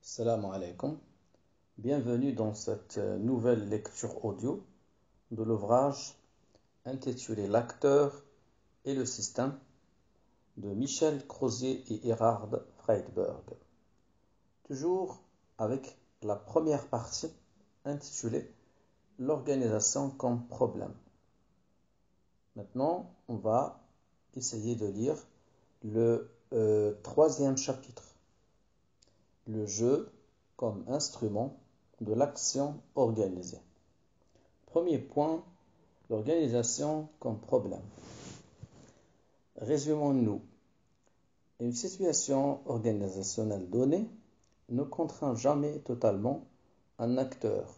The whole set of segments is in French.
Salam alaikum. Bienvenue dans cette nouvelle lecture audio de l'ouvrage intitulé L'acteur et le système de Michel Crozier et Erhard Freyberg. Toujours avec la première partie intitulée L'organisation comme problème. Maintenant, on va essayer de lire le troisième chapitre. Le jeu comme instrument de l'action organisée. Premier point, l'organisation comme problème. Résumons-nous. Une situation organisationnelle donnée ne contraint jamais totalement un acteur.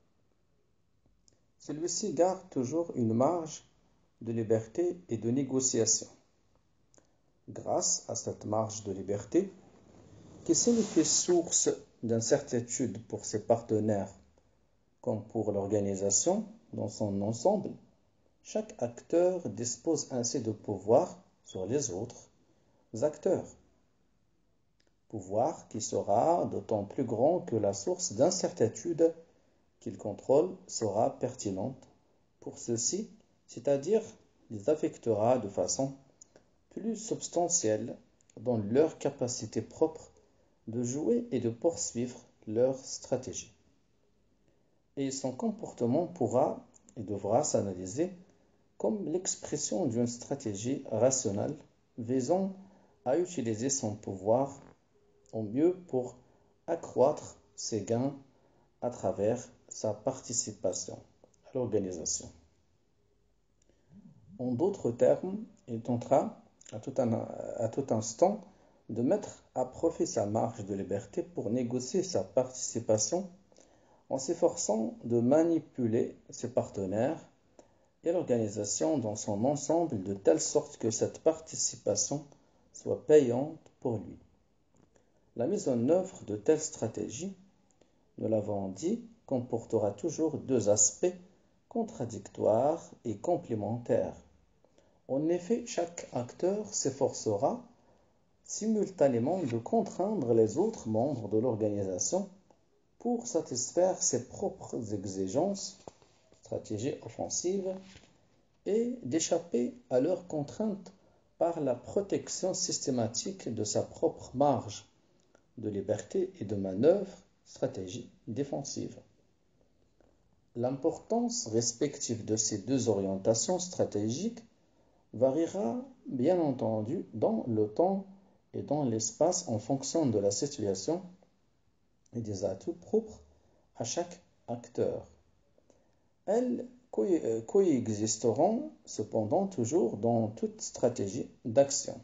Celui-ci garde toujours une marge de liberté et de négociation. Grâce à cette marge de liberté, qui signifie source d'incertitude pour ses partenaires comme pour l'organisation dans son ensemble, chaque acteur dispose ainsi de pouvoir sur les autres acteurs. Pouvoir qui sera d'autant plus grand que la source d'incertitude qu'il contrôle sera pertinente pour ceux-ci, c'est-à-dire les affectera de façon plus substantielle dans leur capacité propre de jouer et de poursuivre leur stratégie. Et son comportement pourra et devra s'analyser comme l'expression d'une stratégie rationnelle visant à utiliser son pouvoir au mieux pour accroître ses gains à travers sa participation à l'organisation. En d'autres termes, il tentera à tout instant de mettre à profit sa marge de liberté pour négocier sa participation en s'efforçant de manipuler ses partenaires et l'organisation dans son ensemble de telle sorte que cette participation soit payante pour lui. La mise en œuvre de telles stratégies, nous l'avons dit, comportera toujours deux aspects contradictoires et complémentaires. En effet, chaque acteur s'efforcera simultanément de contraindre les autres membres de l'organisation pour satisfaire ses propres exigences, stratégies offensives, et d'échapper à leurs contraintes par la protection systématique de sa propre marge de liberté et de manœuvre, stratégie défensive. L'importance respective de ces deux orientations stratégiques variera bien entendu dans le temps et dans l'espace en fonction de la situation et des atouts propres à chaque acteur. Elles coexisteront cependant toujours dans toute stratégie d'action,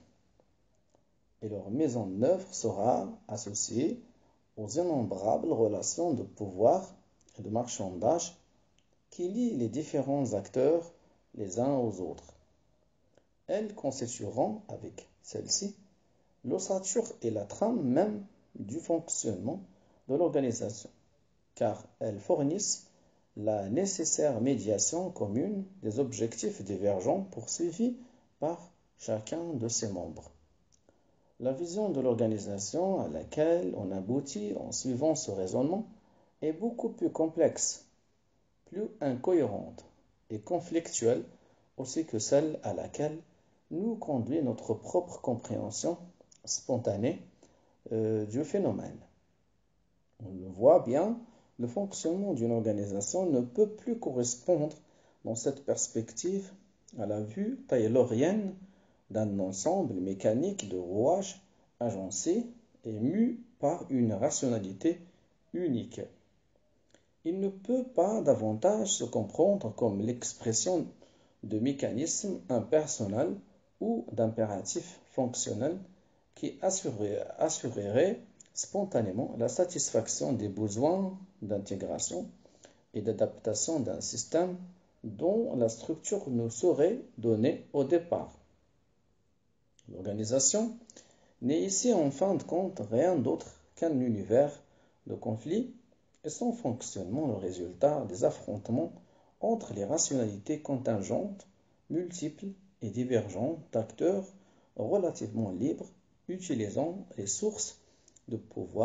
et leur mise en œuvre sera associée aux innombrables relations de pouvoir et de marchandage qui lient les différents acteurs les uns aux autres. Elles constitueront avec celles-ci l'ossature et la trame même du fonctionnement de l'organisation, car elles fournissent la nécessaire médiation commune des objectifs divergents poursuivis par chacun de ses membres. La vision de l'organisation à laquelle on aboutit en suivant ce raisonnement est beaucoup plus complexe, plus incohérente et conflictuelle aussi que celle à laquelle nous conduit notre propre compréhension spontanée du phénomène. On le voit bien, le fonctionnement d'une organisation ne peut plus correspondre dans cette perspective à la vue taylorienne d'un ensemble mécanique de rouages agencés et mus par une rationalité unique. Il ne peut pas davantage se comprendre comme l'expression de mécanismes impersonnels ou d'impératifs fonctionnels qui assureraient spontanément la satisfaction des besoins d'intégration et d'adaptation d'un système dont la structure ne saurait donner au départ. L'organisation n'est ici en fin de compte rien d'autre qu'un univers de conflits et son fonctionnement le résultat des affrontements entre les rationalités contingentes, multiples et divergentes d'acteurs relativement libres utilisant les sources de pouvoir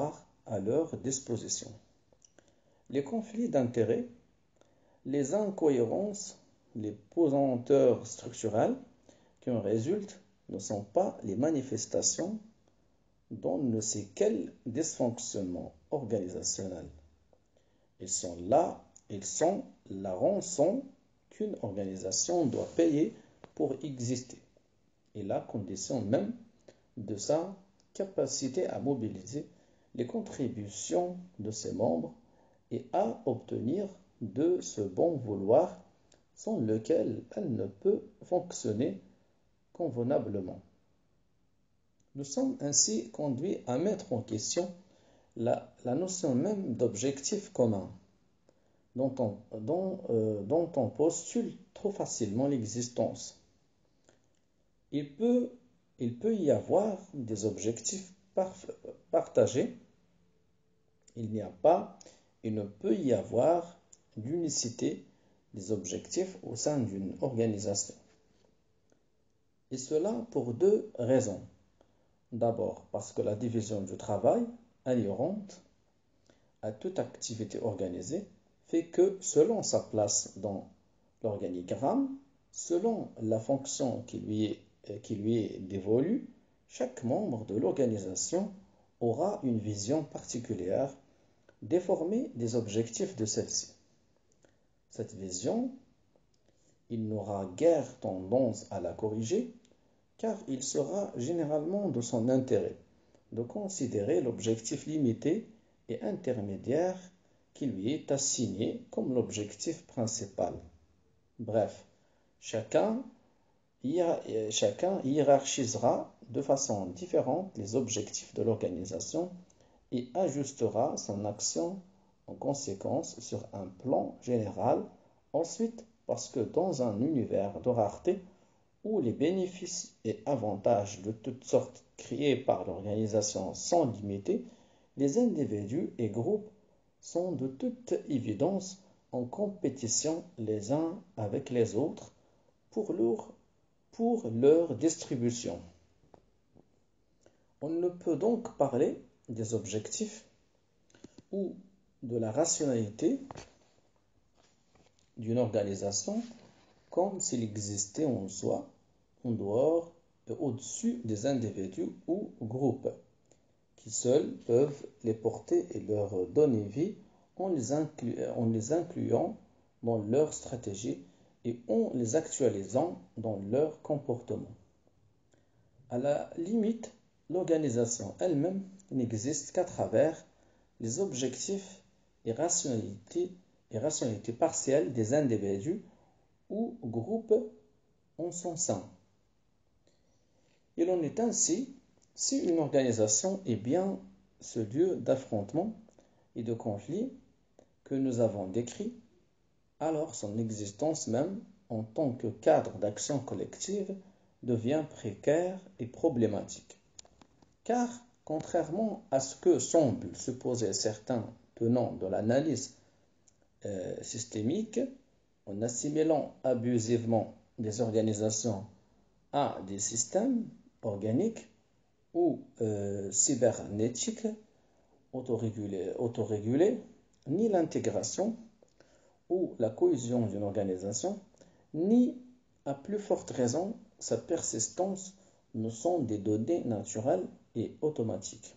à leur disposition. Les conflits d'intérêts, les incohérences, les pesanteurs structurelles qui en résultent ne sont pas les manifestations d'on ne sait quel dysfonctionnement organisationnel. Ils sont la rançon qu'une organisation doit payer pour exister et la condition même de sa capacité à mobiliser les contributions de ses membres et à obtenir de ce bon vouloir sans lequel elle ne peut fonctionner convenablement. Nous sommes ainsi conduits à mettre en question la notion même d'objectif commun, dont on postule trop facilement l'existence. Il peut y avoir des objectifs partagés. Il n'y a pas et ne peut y avoir d'unicité des objectifs au sein d'une organisation. Et cela pour deux raisons. D'abord, parce que la division du travail, inhérente à toute activité organisée, fait que selon sa place dans l'organigramme, selon la fonction qui lui est dévolue, chaque membre de l'organisation aura une vision particulière déformée des objectifs de celle-ci. Cette vision, il n'aura guère tendance à la corriger, car il sera généralement de son intérêt de considérer l'objectif limité et intermédiaire qui lui est assigné comme l'objectif principal. Bref, chacun hiérarchisera de façon différente les objectifs de l'organisation et ajustera son action en conséquence sur un plan général. Ensuite, parce que dans un univers de rareté, où les bénéfices et avantages de toutes sortes créés par l'organisation sont limités, les individus et groupes sont de toute évidence en compétition les uns avec les autres pour leur distribution. On ne peut donc parler des objectifs ou de la rationalité d'une organisation comme s'il existait en soi, en dehors et au-dessus des individus ou groupes, qui seuls peuvent les porter et leur donner vie en les incluant dans leur stratégie et en les actualisant dans leur comportement. À la limite, l'organisation elle-même n'existe qu'à travers les objectifs et rationalités partielles des individus ou groupes en son sein. Il en est ainsi si une organisation est bien ce lieu d'affrontement et de conflit que nous avons décrit, alors son existence même en tant que cadre d'action collective devient précaire et problématique. Car, contrairement à ce que semblent supposer certains tenants de l'analyse systémique, en assimilant abusivement des organisations à des systèmes organiques ou cybernétiques autorégulés, ni l'intégration ou la cohésion d'une organisation, ni, à plus forte raison, sa persistance ne sont des données naturelles et automatiques.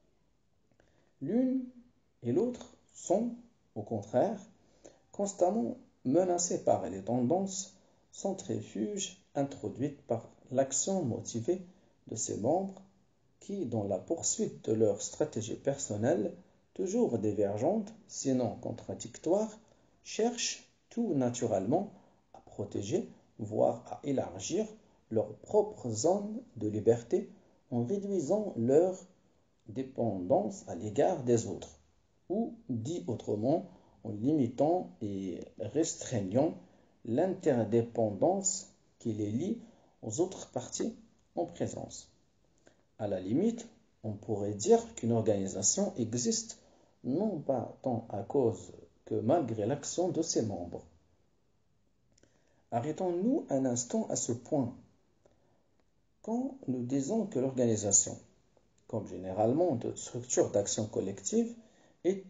L'une et l'autre sont, au contraire, constamment menacées par les tendances centrifuges introduites par l'action motivée de ses membres qui, dans la poursuite de leur stratégie personnelle, toujours divergente, sinon contradictoire, cherchent tout naturellement à protéger, voire à élargir leur propre zone de liberté en réduisant leur dépendance à l'égard des autres, ou, dit autrement, en limitant et restreignant l'interdépendance qui les lie aux autres parties en présence. À la limite, on pourrait dire qu'une organisation existe non pas tant à cause que malgré l'action de ses membres. Arrêtons-nous un instant à ce point. Quand nous disons que l'organisation, comme généralement de structures d'action collective, est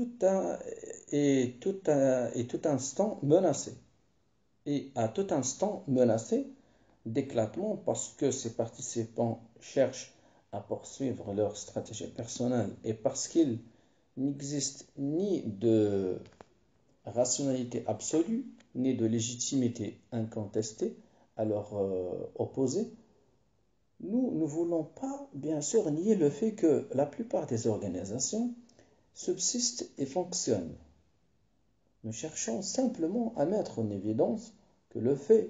tout instant menacée. Et à tout instant menacée d'éclatement parce que ses participants cherchent à poursuivre leur stratégie personnelle et parce qu'il n'existe ni de rationalité absolue, ni de légitimité incontestée à leur opposé, nous ne voulons pas, bien sûr, nier le fait que la plupart des organisations subsistent et fonctionnent. Nous cherchons simplement à mettre en évidence que le fait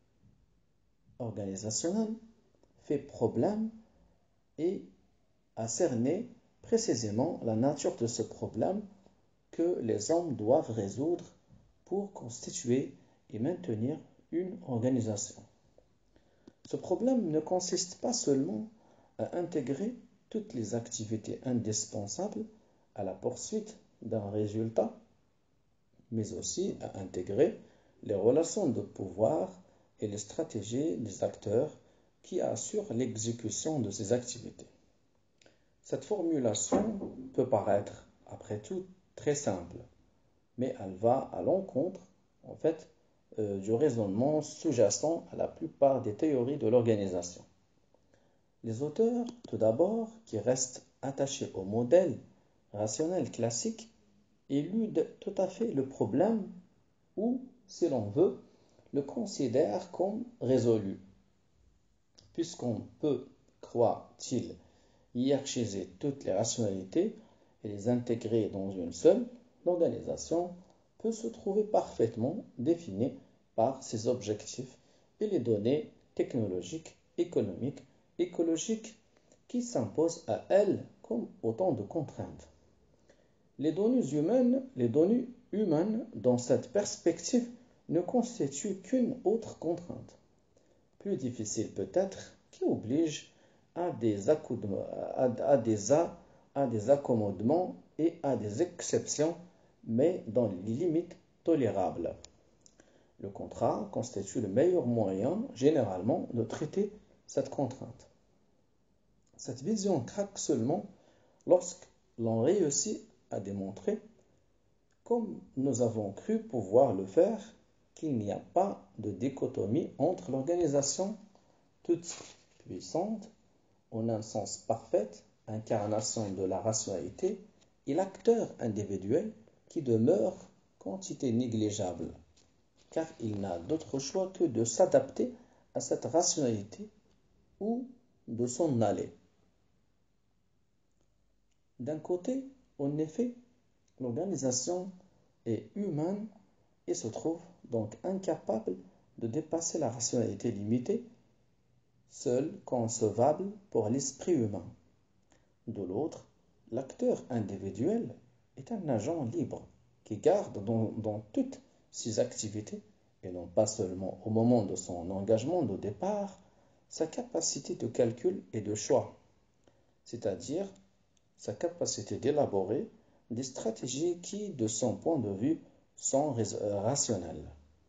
organisationnel fait problème et à cerner précisément la nature de ce problème que les hommes doivent résoudre pour constituer et maintenir une organisation. Ce problème ne consiste pas seulement à intégrer toutes les activités indispensables à la poursuite d'un résultat, mais aussi à intégrer les relations de pouvoir et les stratégies des acteurs qui assurent l'exécution de ces activités. Cette formulation peut paraître, après tout, très simple, mais elle va à l'encontre, en fait, du raisonnement sous-jacent à la plupart des théories de l'organisation. Les auteurs, tout d'abord, qui restent attachés au modèle rationnel classique, éludent tout à fait le problème ou, si l'on veut, le considèrent comme résolu, puisqu'on peut, croit-il, hiérarchiser toutes les rationalités et les intégrer dans une seule, l'organisation peut se trouver parfaitement définie par ses objectifs et les données technologiques, économiques, écologiques qui s'imposent à elle comme autant de contraintes. Les données humaines, dans cette perspective, ne constituent qu'une autre contrainte, plus difficile peut-être, qui oblige à des accommodements et à des exceptions, mais dans les limites tolérables. Le contrat constitue le meilleur moyen, généralement, de traiter cette contrainte. Cette vision craque seulement lorsque l'on réussit à démontrer, comme nous avons cru pouvoir le faire, qu'il n'y a pas de dichotomie entre l'organisation toute puissante, en un sens parfaite, incarnation de la rationalité, et l'acteur individuel qui demeure quantité négligeable, car il n'a d'autre choix que de s'adapter à cette rationalité ou de s'en aller. D'un côté, en effet, l'organisation est humaine et se trouve donc incapable de dépasser la rationalité limitée, seule concevable pour l'esprit humain. De l'autre, l'acteur individuel est un agent libre qui garde dans toutes ses activités, et non pas seulement au moment de son engagement de départ, sa capacité de calcul et de choix, c'est-à-dire sa capacité d'élaborer des stratégies qui, de son point de vue, sont rationnelles.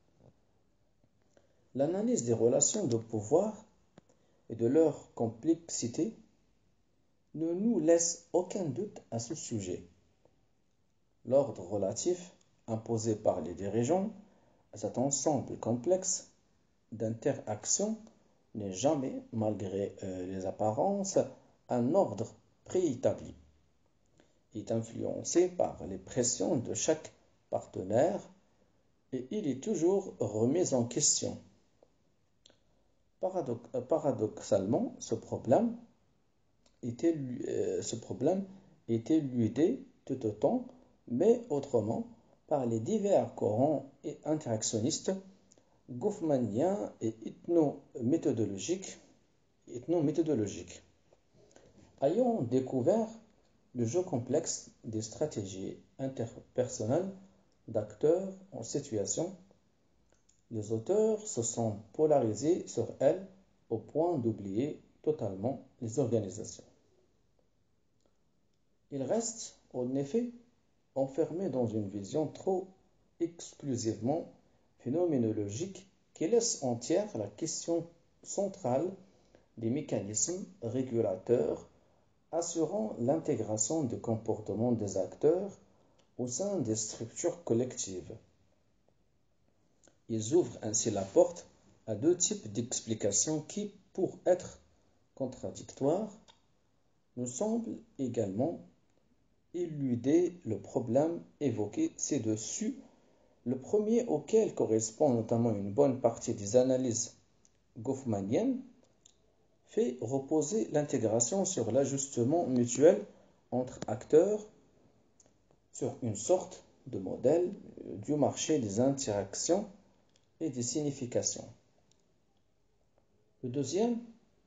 L'analyse des relations de pouvoir et de leur complexité ne nous laisse aucun doute à ce sujet. L'ordre relatif imposé par les dirigeants à cet ensemble complexe d'interactions n'est jamais, malgré les apparences, un ordre préétabli. Il est influencé par les pressions de chaque partenaire et il est toujours remis en question. Paradoxalement, ce problème est éludé tout autant, mais autrement, par les divers courants interactionnistes, goffmaniens et ethnométhodologiques. Ayant découvert le jeu complexe des stratégies interpersonnelles d'acteurs en situation, les auteurs se sont polarisés sur elles au point d'oublier totalement les organisations. Ils restent, en effet, enfermés dans une vision trop exclusivement phénoménologique qui laisse entière la question centrale des mécanismes régulateurs assurant l'intégration des comportements des acteurs au sein des structures collectives. Ils ouvrent ainsi la porte à deux types d'explications qui, pour être contradictoires, nous semblent également éluder le problème évoqué ci-dessus. Le premier, auquel correspond notamment une bonne partie des analyses goffmaniennes, fait reposer l'intégration sur l'ajustement mutuel entre acteurs, sur une sorte de modèle du marché des interactions et des significations. Le deuxième,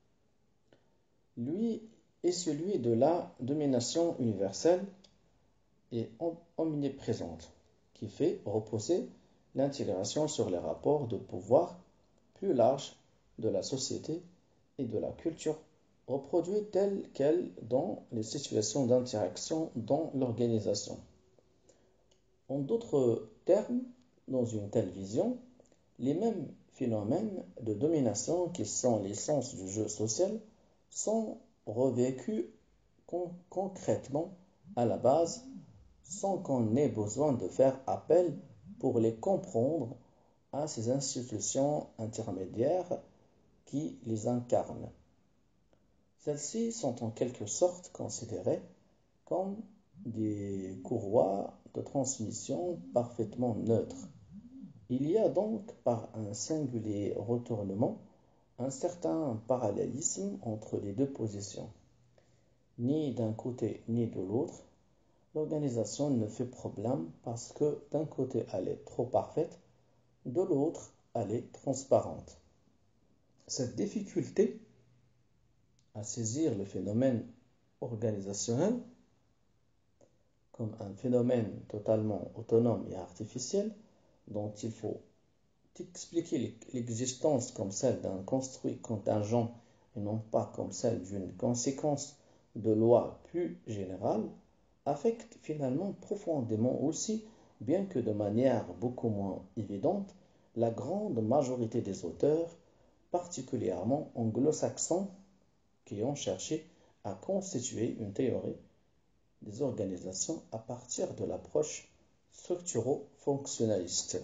lui, est celui de la domination universelle et omniprésente, qui fait reposer l'intégration sur les rapports de pouvoir plus larges de la société et de la culture, reproduits telles quelles dans les situations d'interaction dans l'organisation. En d'autres termes, dans une telle vision, les mêmes phénomènes de domination qui sont l'essence du jeu social sont revécus concrètement à la base sans qu'on ait besoin de faire appel pour les comprendre à ces institutions intermédiaires qui les incarnent. Celles-ci sont en quelque sorte considérées comme des courroies de transmission parfaitement neutres. Il y a donc, par un singulier retournement, un certain parallélisme entre les deux positions. Ni d'un côté ni de l'autre, l'organisation ne fait problème parce que d'un côté elle est trop parfaite, de l'autre elle est transparente. Cette difficulté à saisir le phénomène organisationnel comme un phénomène totalement autonome et artificiel dont il faut expliquer l'existence comme celle d'un construit contingent et non pas comme celle d'une conséquence de lois plus générales, affecte finalement profondément aussi, bien que de manière beaucoup moins évidente, la grande majorité des auteurs, particulièrement anglo-saxons, qui ont cherché à constituer une théorie des organisations à partir de l'approche structuro-fonctionnaliste.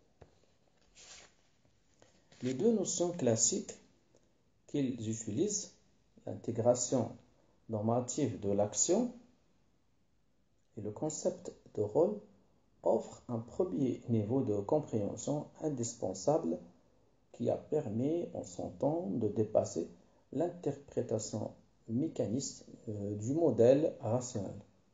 Les deux notions classiques qu'ils utilisent, l'intégration normative de l'action et le concept de rôle, offrent un premier niveau de compréhension indispensable qui a permis en son temps de dépasser l'interprétation mécaniste du modèle rationnel.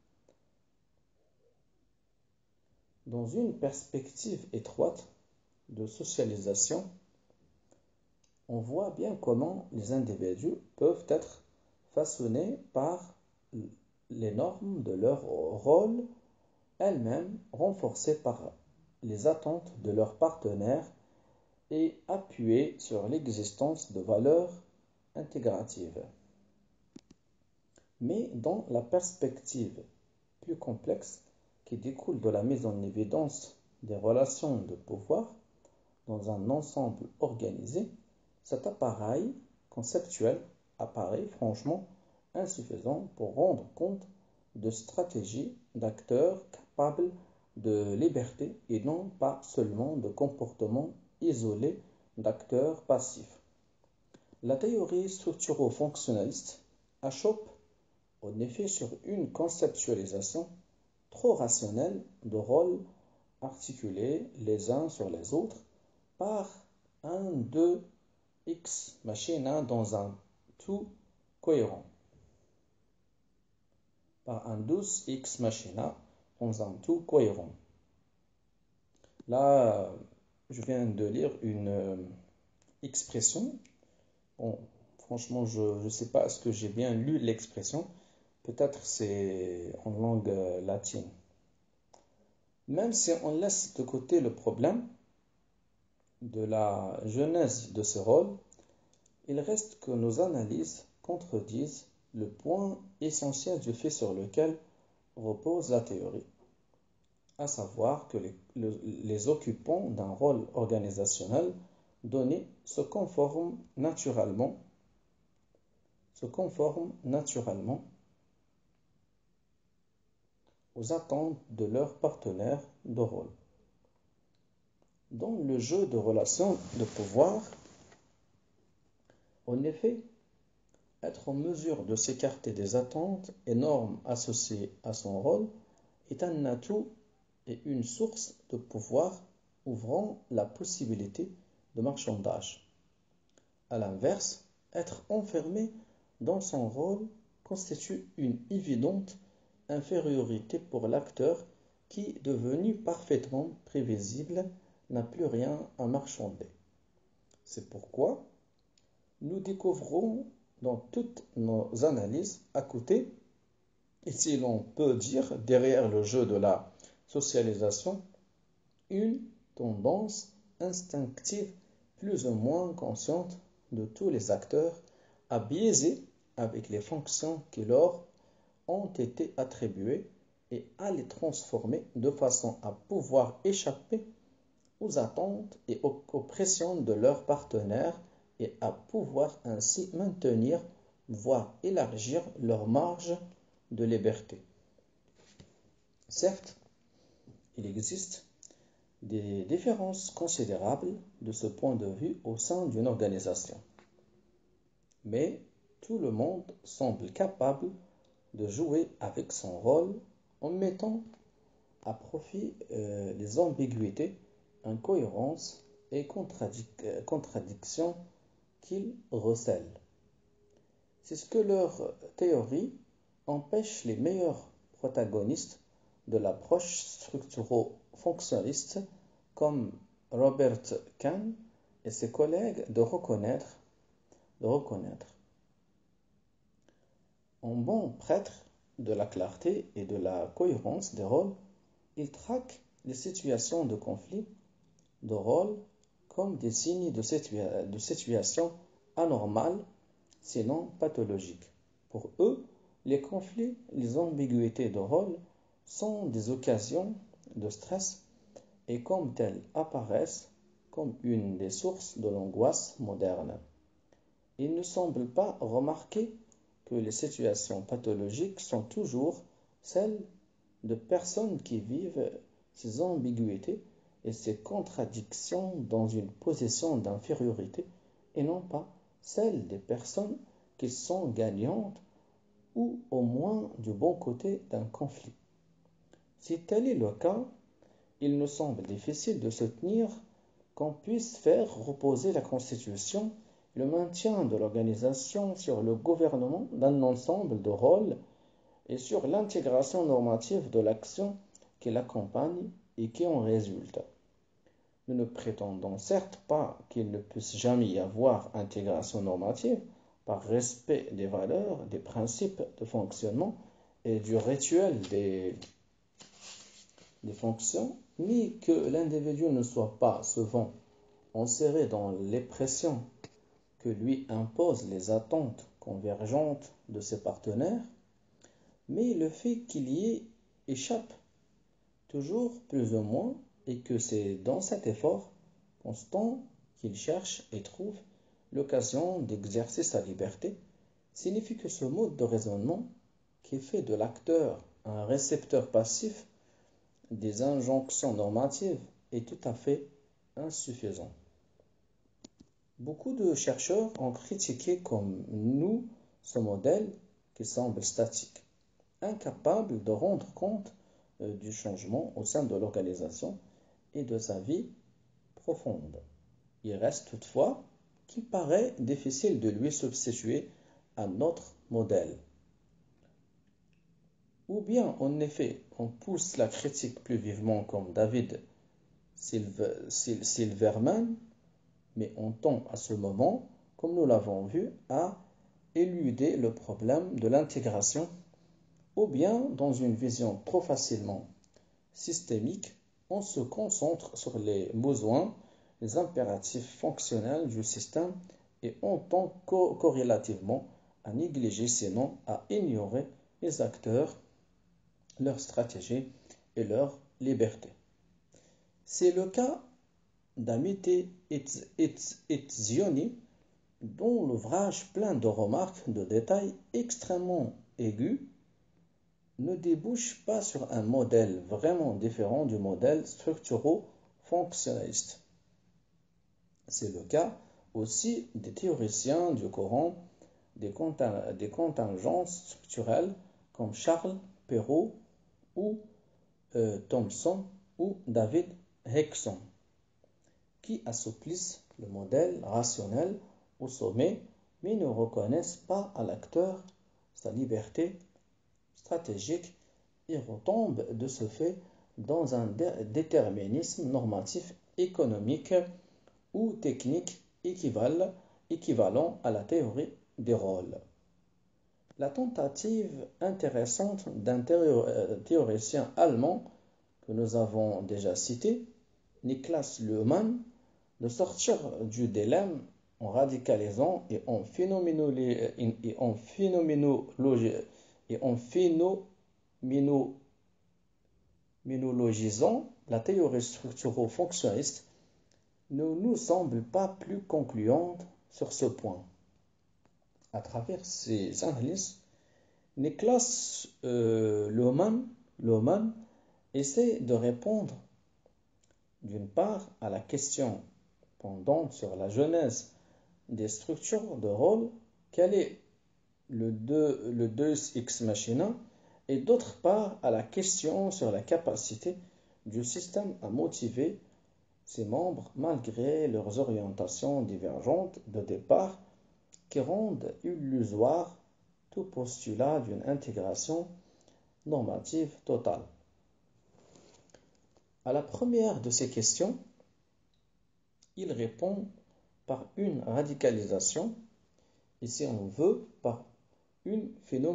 Dans une perspective étroite de socialisation, on voit bien comment les individus peuvent être façonnés par les normes de leur rôle, elles-mêmes renforcées par les attentes de leurs partenaires et appuyées sur l'existence de valeurs intégratives. Mais dans la perspective plus complexe qui découle de la mise en évidence des relations de pouvoir dans un ensemble organisé, cet appareil conceptuel apparaît franchement insuffisant pour rendre compte de stratégies d'acteurs capables de liberté et non pas seulement de comportements isolés d'acteurs passifs. La théorie structuro-fonctionnaliste achoppe en effet sur une conceptualisation trop rationnelle de rôles articulés les uns sur les autres par un 2x machina dans un tout cohérent. Par un 12x machina dans un tout cohérent. Là, je viens de lire une expression. Bon, franchement, je ne sais pas est-ce que j'ai bien lu l'expression. Peut-être c'est en langue latine. Même si on laisse de côté le problème de la genèse de ce rôle, il reste que nos analyses contredisent le point essentiel du fait sur lequel repose la théorie, à savoir que les occupants d'un rôle organisationnel donné se conforment naturellement aux attentes de leurs partenaires de rôle. Dans le jeu de relations de pouvoir, en effet, être en mesure de s'écarter des attentes et normes associées à son rôle est un atout et une source de pouvoir ouvrant la possibilité de marchandage. À l'inverse, être enfermé dans son rôle constitue une évidente infériorité pour l'acteur qui, devenu parfaitement prévisible, n'a plus rien à marchander. C'est pourquoi nous découvrons dans toutes nos analyses à côté, et si l'on peut dire derrière le jeu de la socialisation, une tendance instinctive plus ou moins consciente de tous les acteurs à biaiser avec les fonctions qui leur ont été attribuées et à les transformer de façon à pouvoir échapper aux attentes et aux pressions de leurs partenaires et à pouvoir ainsi maintenir, voire élargir leur marge de liberté. Certes, il existe des différences considérables de ce point de vue au sein d'une organisation, mais tout le monde semble capable de jouer avec son rôle en mettant à profit les ambiguïtés, incohérences et contradictions qu'ils recèlent. C'est ce que leur théorie empêche les meilleurs protagonistes de l'approche structuro-fonctionnaliste comme Robert Kahn et ses collègues de reconnaître. En bon prêtre de la clarté et de la cohérence des rôles, il traque les situations de conflit de rôle comme des signes de situation anormale, sinon pathologique. Pour eux, les conflits, les ambiguïtés de rôle sont des occasions de stress et comme telles apparaissent comme une des sources de l'angoisse moderne. Ils ne semblent pas remarquer que les situations pathologiques sont toujours celles de personnes qui vivent ces ambiguïtés et ces contradictions dans une position d'infériorité et non pas celles des personnes qui sont gagnantes ou au moins du bon côté d'un conflit. Si tel est le cas, il nous semble difficile de soutenir qu'on puisse faire reposer la Constitution et le maintien de l'organisation sur le gouvernement d'un ensemble de rôles et sur l'intégration normative de l'action qui l'accompagne et qui en résulte. Nous ne prétendons certes pas qu'il ne puisse jamais y avoir intégration normative par respect des valeurs, des principes de fonctionnement et du rituel des fonctions, ni que l'individu ne soit pas souvent enserré dans les pressions que lui imposent les attentes convergentes de ses partenaires, mais le fait qu'il y échappe toujours plus ou moins et que c'est dans cet effort constant qu'il cherche et trouve l'occasion d'exercer sa liberté, signifie que ce mode de raisonnement qui fait de l'acteur un récepteur passif des injonctions normatives est tout à fait insuffisant. Beaucoup de chercheurs ont critiqué comme nous ce modèle qui semble statique, incapable de rendre compte du changement au sein de l'organisation et de sa vie profonde. Il reste toutefois qu'il paraît difficile de lui substituer un autre modèle. Ou bien, en effet, on pousse la critique plus vivement comme David Silverman, mais on tend à ce moment, comme nous l'avons vu, à éluder le problème de l'intégration, ou bien, dans une vision trop facilement systémique, on se concentre sur les besoins, les impératifs fonctionnels du système et on tend corrélativement à négliger, sinon à ignorer les acteurs, leur stratégie et leur liberté. C'est le cas d'Amité Etzioni, dont l'ouvrage plein de remarques, de détails extrêmement aigus, ne débouche pas sur un modèle vraiment différent du modèle structuro-fonctionnaliste. C'est le cas aussi des théoriciens du courant des contingences structurelles comme Charles Perrow ou Thomson ou David Hickson, qui assouplissent le modèle rationnel au sommet, mais ne reconnaissent pas à l'acteur sa liberté stratégique et retombent de ce fait dans un déterminisme normatif économique ou technique équivalent à la théorie des rôles. La tentative intéressante d'un théoricien allemand que nous avons déjà cité, Niklas Luhmann, de sortir du dilemme en radicalisant et en phénoménologisant la théorie structuro-fonctionnaliste ne nous semble pas plus concluante sur ce point. À travers ces analyses, Niklas Luhmann essaie de répondre d'une part à la question pendante sur la genèse des structures de rôle, quel est le Deus ex machina, et d'autre part à la question sur la capacité du système à motiver ses membres malgré leurs orientations divergentes de départ qui rendent illusoire tout postulat d'une intégration normative totale. À la première de ces questions, il répond par une radicalisation, et si on veut, par une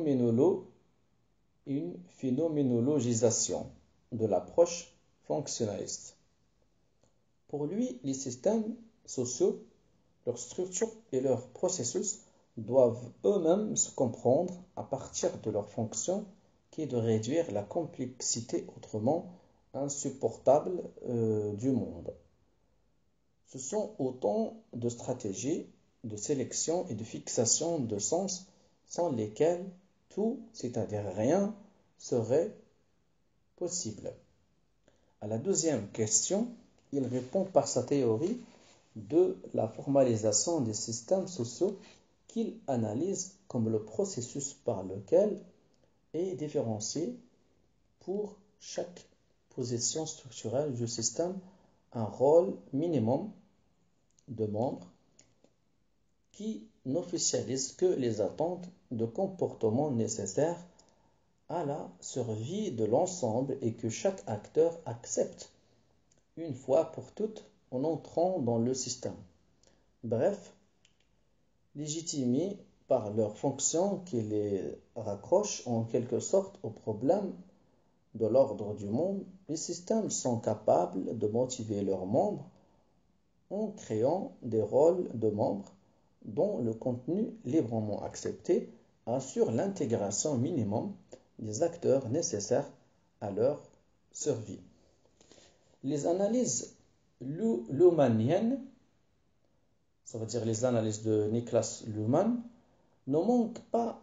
phénoménologisation de l'approche fonctionnaliste. Pour lui, les systèmes sociaux, leurs structures et leurs processus doivent eux-mêmes se comprendre à partir de leur fonction qui est de réduire la complexité autrement insupportable du monde. Ce sont autant de stratégies de sélection et de fixation de sens sans lesquelles tout, c'est-à-dire rien, serait possible. À la deuxième question, il répond par sa théorie de la formalisation des systèmes sociaux qu'il analyse comme le processus par lequel est différencié pour chaque position structurelle du système un rôle minimum de membres qui n'officialise que les attentes de comportement nécessaires à la survie de l'ensemble et que chaque acteur accepte une fois pour toutes en entrant dans le système. Bref, légitimés par leur fonction qui les raccroche en quelque sorte au problème de l'ordre du monde, les systèmes sont capables de motiver leurs membres en créant des rôles de membres dont le contenu librement accepté assure l'intégration minimum des acteurs nécessaires à leur survie. Les analyses luhmanniennes, ça veut dire les analyses de Niklas Luhmann, ne manquent pas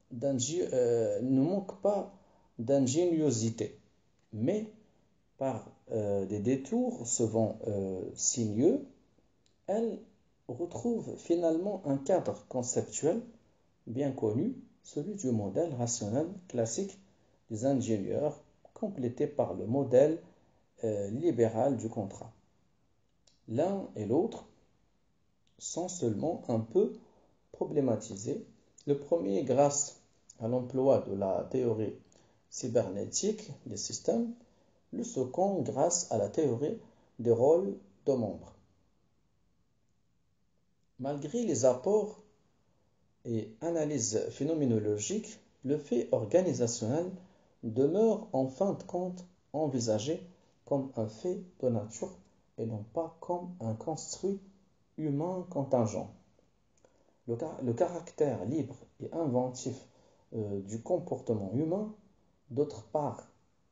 d'ingéniosité, mais par des détours souvent sinueux, elles retrouvent finalement un cadre conceptuel bien connu, celui du modèle rationnel classique des ingénieurs, complété par le modèle libéral du contrat. L'un et l'autre sont seulement un peu problématisés. Le premier grâce à l'emploi de la théorie cybernétique des systèmes, le second grâce à la théorie des rôles de membres. Malgré les apports et analyses phénoménologiques, le fait organisationnel demeure en fin de compte envisagé comme un fait de nature et non pas comme un construit humain contingent. Le caractère libre et inventif du comportement humain, d'autre part,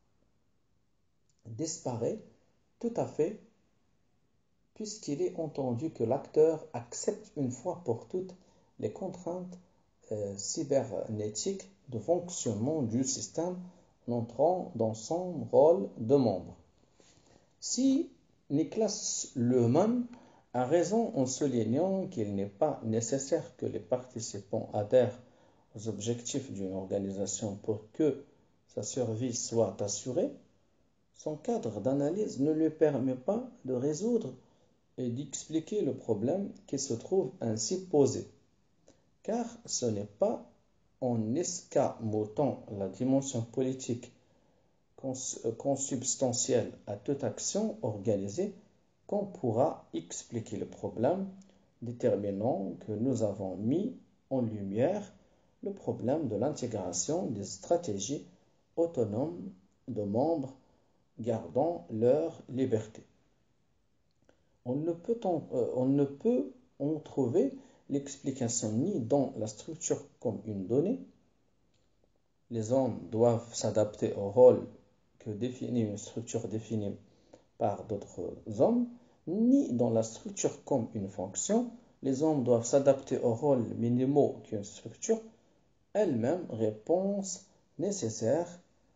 disparaît tout à fait puisqu'il est entendu que l'acteur accepte une fois pour toutes les contraintes cybernétiques de fonctionnement du système en entrant dans son rôle de membre. Si Niklas Luhmann a raison en soulignant qu'il n'est pas nécessaire que les participants adhèrent aux objectifs d'une organisation pour que sa survie soit assurée, son cadre d'analyse ne lui permet pas de résoudre et d'expliquer le problème qui se trouve ainsi posé, car ce n'est pas en escamotant la dimension politique consubstantielle à toute action organisée qu'on pourra expliquer le problème, déterminant que nous avons mis en lumière le problème de l'intégration des stratégies autonomes de membres gardant leur liberté. On ne peut en trouver l'explication ni dans la structure comme une donnée. Les hommes doivent s'adapter au rôle que définit une structure définie par d'autres hommes, ni dans la structure comme une fonction. Les hommes doivent s'adapter aux rôles minimaux qu'une structure elle-même réponse nécessaire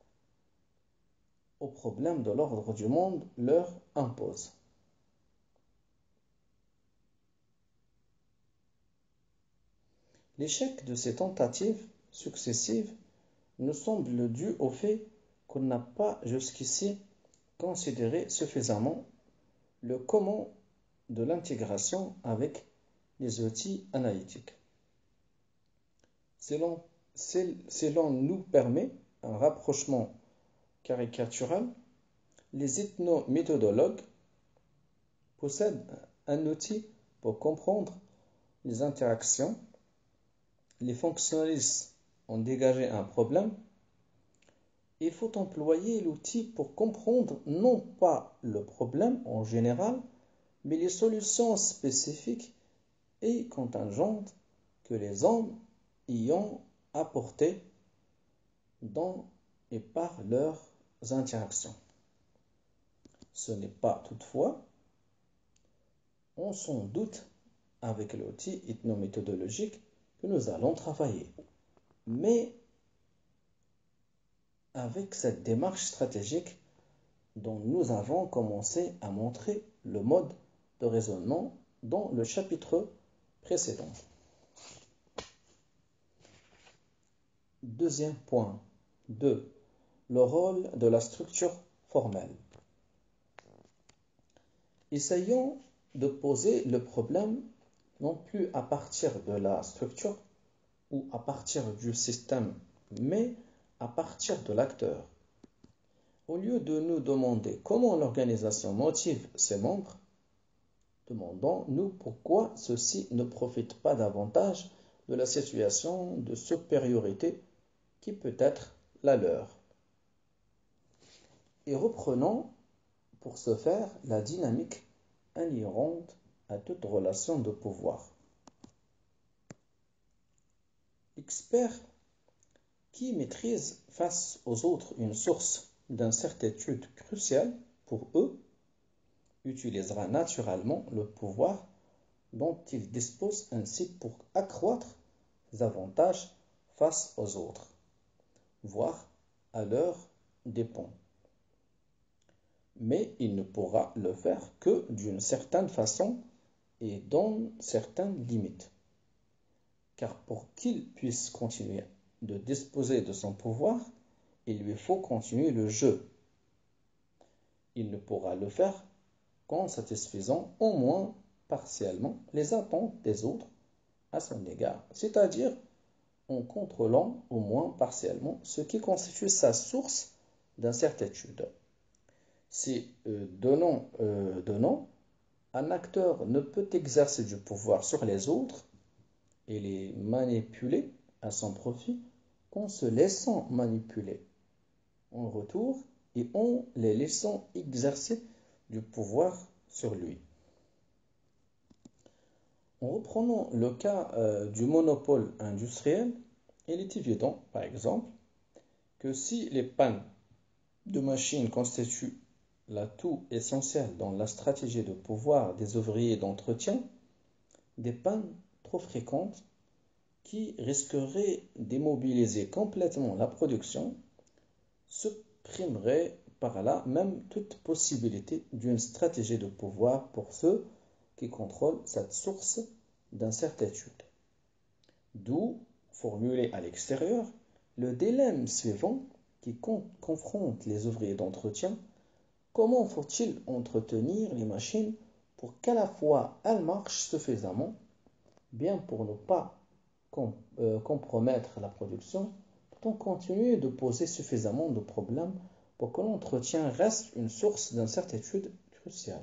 aux problèmes de l'ordre du monde leur impose. L'échec de ces tentatives successives nous semble dû au fait qu'on n'a pas jusqu'ici considéré suffisamment le comment de l'intégration avec les outils analytiques. Cela nous permet un rapprochement caricatural. Les ethnométhodologues possèdent un outil pour comprendre les interactions. Les fonctionnalistes ont dégagé un problème. Il faut employer l'outil pour comprendre non pas le problème en général, mais les solutions spécifiques et contingentes que les hommes y ont apportées dans et par leurs interactions. Ce n'est pas toutefois, on s'en doute, avec l'outil ethnométhodologique que nous allons travailler, mais avec cette démarche stratégique dont nous avons commencé à montrer le mode de raisonnement dans le chapitre précédent. Deuxième point. 2. Le rôle de la structure formelle. Essayons de poser le problème non plus à partir de la structure ou à partir du système, mais à partir de l'acteur. Au lieu de nous demander comment l'organisation motive ses membres, demandons-nous pourquoi ceux-ci ne profitent pas davantage de la situation de supériorité qui peut être la leur. Et reprenons pour ce faire la dynamique inhérente à toute relation de pouvoir. L'expert qui maîtrise face aux autres une source d'incertitude cruciale pour eux utilisera naturellement le pouvoir dont il dispose ainsi pour accroître ses avantages face aux autres, voire à leurs dépens. Mais il ne pourra le faire que d'une certaine façon et dans certaines limites. Car pour qu'il puisse continuer de disposer de son pouvoir, il lui faut continuer le jeu. Il ne pourra le faire qu'en satisfaisant au moins partiellement les attentes des autres à son égard, c'est-à-dire en contrôlant au moins partiellement ce qui constitue sa source d'incertitude. Si donnant, un acteur ne peut exercer du pouvoir sur les autres et les manipuler à son profit qu'en se laissant manipuler en retour et en les laissant exercer du pouvoir sur lui. En reprenant le cas du monopole industriel, il est évident, par exemple, que si les pannes de machines constituent l'atout essentiel dans la stratégie de pouvoir des ouvriers d'entretien, des pannes trop fréquentes qui risquerait d'immobiliser complètement la production, supprimerait par là même toute possibilité d'une stratégie de pouvoir pour ceux qui contrôlent cette source d'incertitude. D'où, formulé à l'extérieur, le dilemme suivant qui confronte les ouvriers d'entretien: comment faut-il entretenir les machines pour qu'à la fois elles marchent suffisamment bien pour ne pas compromettre la production, tout en continuant de poser suffisamment de problèmes pour que l'entretien reste une source d'incertitude cruciale.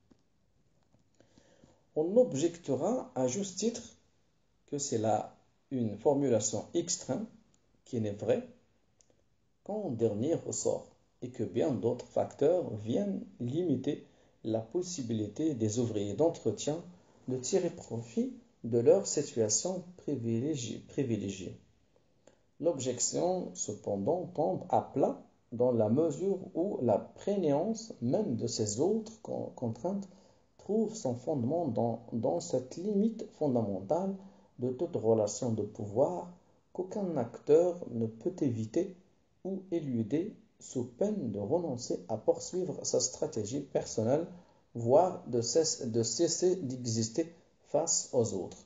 On objectera à juste titre que c'est là une formulation extrême qui n'est vraie qu'en dernier ressort et que bien d'autres facteurs viennent limiter la possibilité des ouvriers d'entretien de tirer profit de leur situation privilégiée. L'objection, cependant, tombe à plat dans la mesure où la prégnance même de ces autres contraintes trouve son fondement dans cette limite fondamentale de toute relation de pouvoir qu'aucun acteur ne peut éviter ou éluder sous peine de renoncer à poursuivre sa stratégie personnelle, voire de cesser d'exister face aux autres.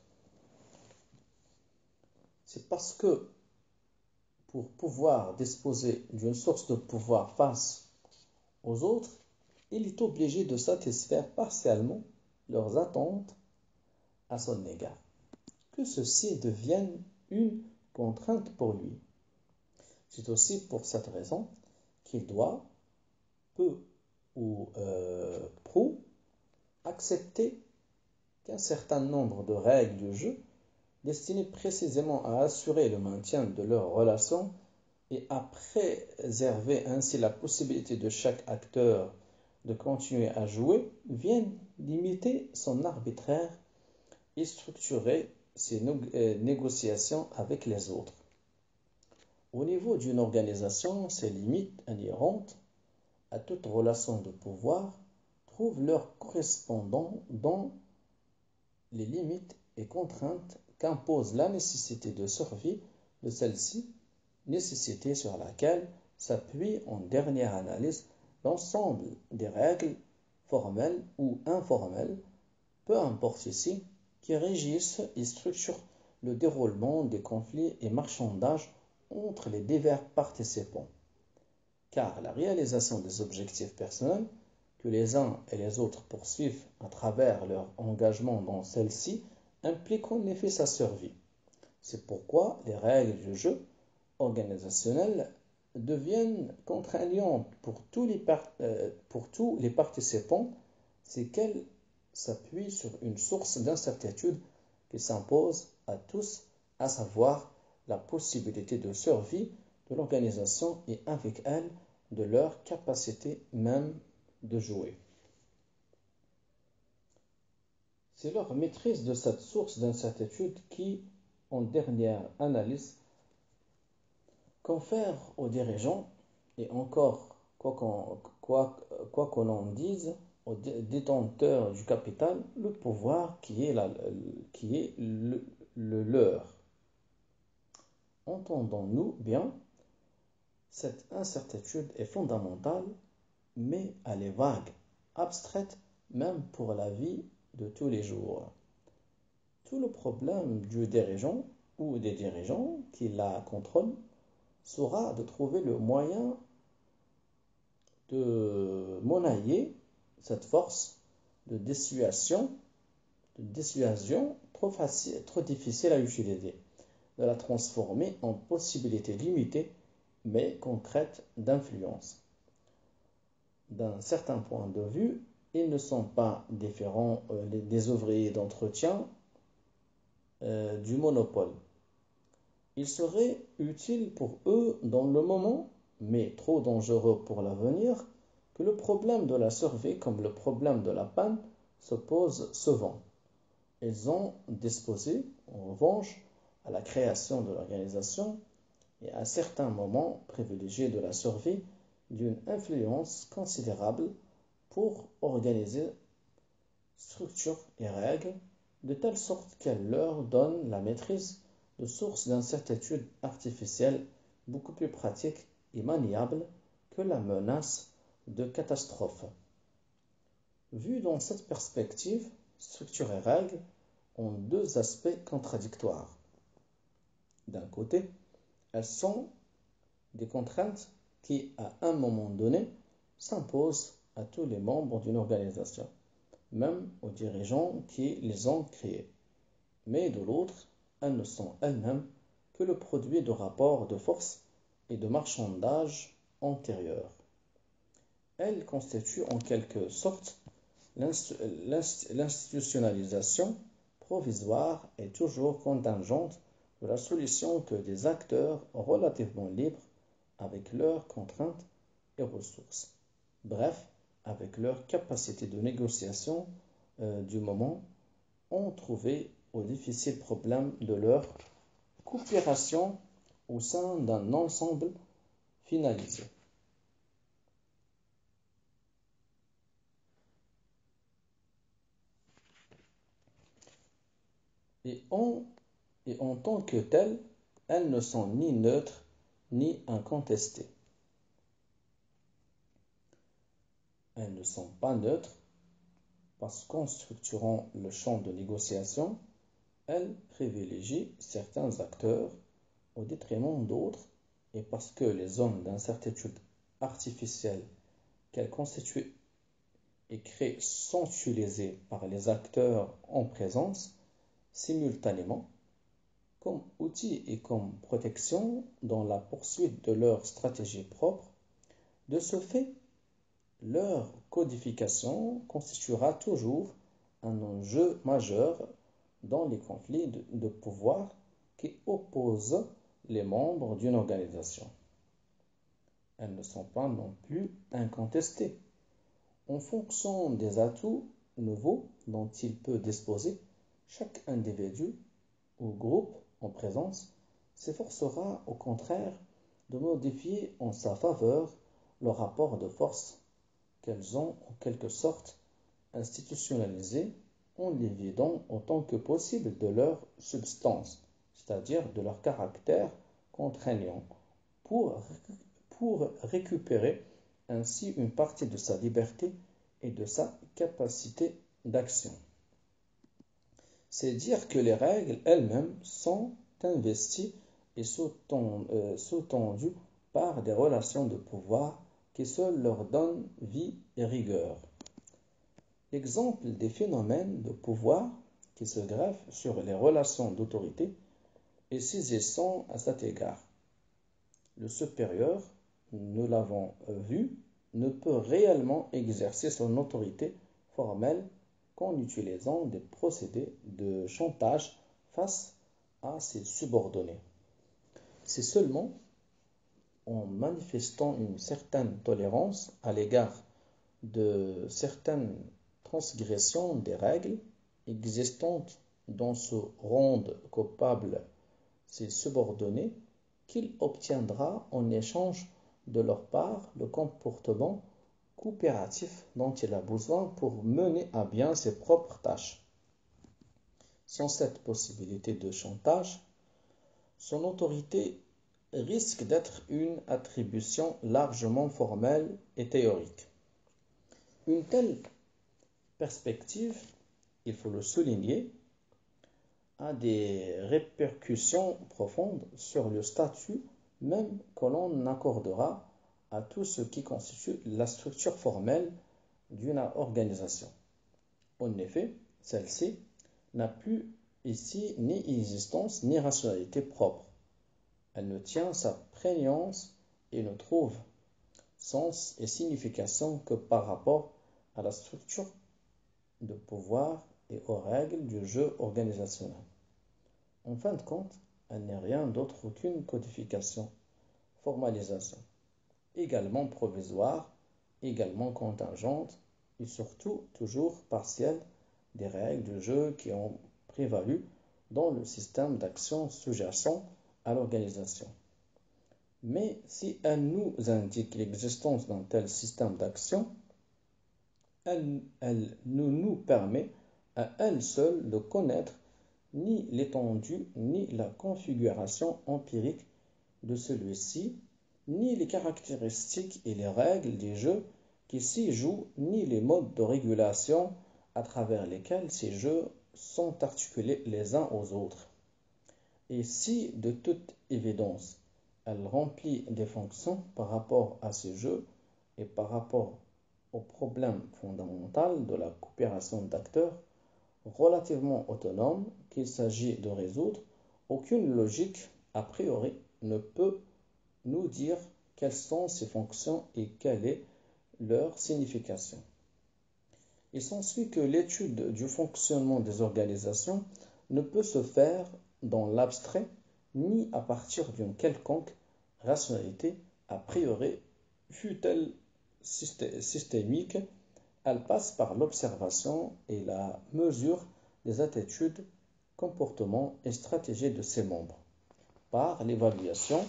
C'est parce que pour pouvoir disposer d'une source de pouvoir face aux autres, il est obligé de satisfaire partiellement leurs attentes à son égard, que ceci devienne une contrainte pour lui. C'est aussi pour cette raison qu'il doit, peu ou prou, accepter qu'un certain nombre de règles du jeu, destinées précisément à assurer le maintien de leurs relations et à préserver ainsi la possibilité de chaque acteur de continuer à jouer, viennent limiter son arbitraire et structurer ses négociations avec les autres. Au niveau d'une organisation, ces limites inhérentes à toute relation de pouvoir trouvent leur correspondant dans les limites et contraintes qu'impose la nécessité de survie de celle-ci, nécessité sur laquelle s'appuie en dernière analyse l'ensemble des règles formelles ou informelles, peu importe ici, qui régissent et structurent le déroulement des conflits et marchandages entre les divers participants. Car la réalisation des objectifs personnels que les uns et les autres poursuivent à travers leur engagement dans celle-ci implique en effet sa survie. C'est pourquoi les règles du jeu organisationnel deviennent contraignantes pour tous les participants, c'est qu'elles s'appuient sur une source d'incertitude qui s'impose à tous, à savoir la possibilité de survie de l'organisation et avec elle de leur capacité même de jouer. C'est leur maîtrise de cette source d'incertitude qui, en dernière analyse, confère aux dirigeants, et encore, quoi qu'on en dise, aux détenteurs du capital, le pouvoir qui est le leur. Entendons-nous bien, cette incertitude est fondamentale, mais elle est vague, abstraite, même pour la vie de tous les jours. Tout le problème du dirigeant ou des dirigeants qui la contrôlent sera de trouver le moyen de monnayer cette force de dissuasion trop difficile à utiliser, de la transformer en possibilité limitée mais concrète d'influence. D'un certain point de vue, ils ne sont pas différents des ouvriers d'entretien du monopole. Il serait utile pour eux dans le moment, mais trop dangereux pour l'avenir, que le problème de la survie comme le problème de la panne se pose souvent. Ils ont disposé, en revanche, à la création de l'organisation et à certains moments privilégiés de la survie d'une influence considérable pour organiser structures et règles de telle sorte qu'elles leur donnent la maîtrise de source d'incertitude artificielle beaucoup plus pratique et maniable que la menace de catastrophe. Vu dans cette perspective, structure et règles ont deux aspects contradictoires. D'un côté, elles sont des contraintes qui, à un moment donné, s'imposent à tous les membres d'une organisation, même aux dirigeants qui les ont créées. Mais de l'autre, elles ne sont elles-mêmes que le produit de rapports de force et de marchandage antérieurs. Elles constituent en quelque sorte l'institutionnalisation provisoire et toujours contingente de la solution que des acteurs relativement libres avec leurs contraintes et ressources. Bref, avec leur capacité de négociation du moment, ont trouvé au difficile problème de leur coopération au sein d'un ensemble finalisé. Et en tant que telles, elles ne sont ni neutres ni incontestées. Elles ne sont pas neutres parce qu'en structurant le champ de négociation, elles privilégient certains acteurs au détriment d'autres et parce que les zones d'incertitude artificielle qu'elles constituent et créent sont utilisées par les acteurs en présence simultanément comme outil et comme protection dans la poursuite de leur stratégie propre. De ce fait, leur codification constituera toujours un enjeu majeur dans les conflits de pouvoir qui opposent les membres d'une organisation. Elles ne sont pas non plus incontestées. En fonction des atouts nouveaux dont il peut disposer, chaque individu ou groupe en présence s'efforcera au contraire de modifier en sa faveur le rapport de force qu'elles ont en quelque sorte institutionnalisé en les vidant autant que possible de leur substance, c'est-à-dire de leur caractère contraignant, pour, pour récupérer ainsi une partie de sa liberté et de sa capacité d'action. C'est dire que les règles elles-mêmes sont investies et sous-tendues par des relations de pouvoir qui seules leur donnent vie et rigueur. Exemple des phénomènes de pouvoir qui se greffent sur les relations d'autorité et saisissant à cet égard. Le supérieur, nous l'avons vu, ne peut réellement exercer son autorité formelle qu'en utilisant des procédés de chantage face à ses subordonnés. C'est seulement en manifestant une certaine tolérance à l'égard de certaines transgressions des règles existantes dont se rendent coupables ses subordonnés qu'il obtiendra en échange de leur part le comportement coopératif dont il a besoin pour mener à bien ses propres tâches. Sans cette possibilité de chantage, son autorité risque d'être une attribution largement formelle et théorique. Une telle perspective, il faut le souligner, a des répercussions profondes sur le statut même que l'on accordera à tout ce qui constitue la structure formelle d'une organisation. En effet, celle-ci n'a plus ici ni existence ni rationalité propre. Elle ne tient sa prégnance et ne trouve sens et signification que par rapport à la structure de pouvoir et aux règles du jeu organisationnel. En fin de compte, elle n'est rien d'autre qu'une codification, formalisation, également provisoire, également contingente et surtout toujours partielle des règles du jeu qui ont prévalu dans le système d'action sous-jacent à l'organisation. Mais si elle nous indique l'existence d'un tel système d'action, elle nous permet à elle seule de connaître ni l'étendue, ni la configuration empirique de celui-ci, ni les caractéristiques et les règles des jeux qui s'y jouent, ni les modes de régulation à travers lesquels ces jeux sont articulés les uns aux autres. Et si, de toute évidence, elle remplit des fonctions par rapport à ces jeux et par rapport au problème fondamental de la coopération d'acteurs relativement autonomes qu'il s'agit de résoudre, aucune logique, a priori, ne peut nous dire quelles sont ces fonctions et quelle est leur signification. Il s'ensuit que l'étude du fonctionnement des organisations ne peut se faire dans l'abstrait ni à partir d'une quelconque rationalité a priori, fût-elle systémique, elle passe par l'observation et la mesure des attitudes, comportements et stratégies de ses membres, par l'évaluation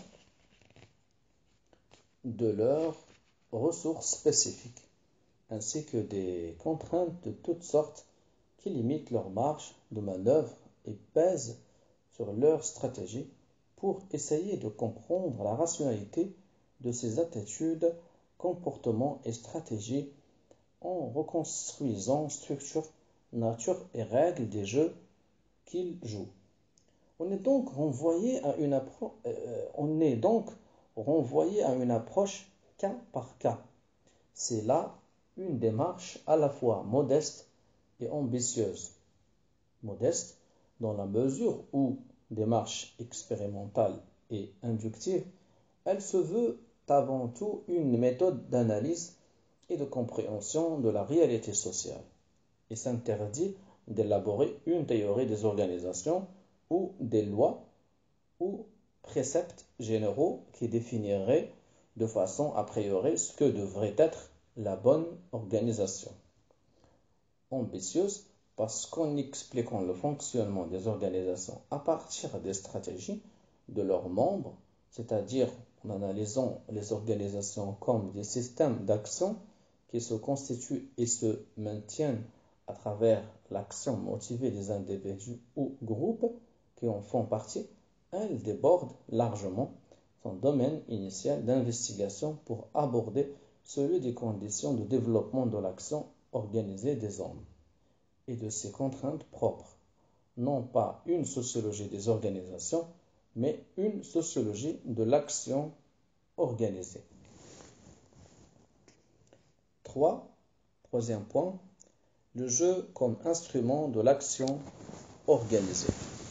de leurs ressources spécifiques, ainsi que des contraintes de toutes sortes qui limitent leur marge de manœuvre et pèsent sur leur stratégie pour essayer de comprendre la rationalité de ces attitudes, comportements et stratégies en reconstruisant structure, nature et règles des jeux qu'ils jouent. On est donc renvoyé à une approche cas par cas. C'est là une démarche à la fois modeste et ambitieuse. Modeste dans la mesure où démarche expérimentale et inductive, elle se veut avant tout une méthode d'analyse et de compréhension de la réalité sociale et s'interdit d'élaborer une théorie des organisations ou des lois ou préceptes généraux qui définiraient de façon a priori ce que devrait être la bonne organisation. Ambitieuse parce qu'en expliquant le fonctionnement des organisations à partir des stratégies de leurs membres, c'est-à-dire en analysant les organisations comme des systèmes d'action qui se constituent et se maintiennent à travers l'action motivée des individus ou groupes qui en font partie, elle déborde largement son domaine initial d'investigation pour aborder celui des conditions de développement de l'action organisée des hommes et de ses contraintes propres, non pas une sociologie des organisations, mais une sociologie de l'action organisée. Troisième point, le jeu comme instrument de l'action organisée.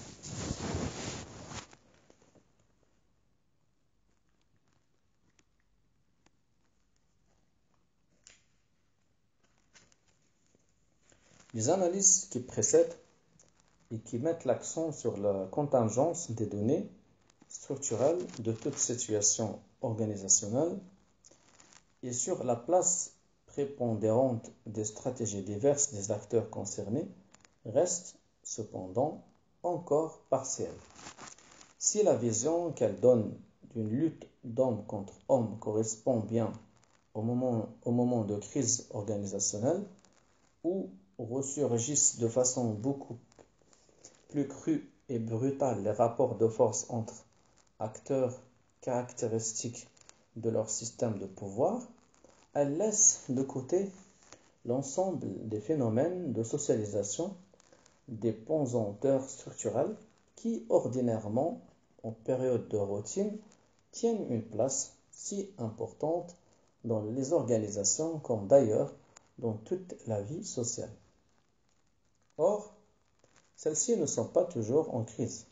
Les analyses qui précèdent et qui mettent l'accent sur la contingence des données structurelles de toute situation organisationnelle et sur la place prépondérante des stratégies diverses des acteurs concernés restent cependant encore partielles. Si la vision qu'elle donne d'une lutte d'homme contre homme correspond bien au moment de crise organisationnelle, où ressurgissent de façon beaucoup plus crue et brutale les rapports de force entre acteurs caractéristiques de leur système de pouvoir, elle laisse de côté l'ensemble des phénomènes de socialisation des pesanteurs structurelles qui, ordinairement, en période de routine, tiennent une place si importante dans les organisations comme d'ailleurs dans toute la vie sociale. Or, celles-ci ne sont pas toujours en crise,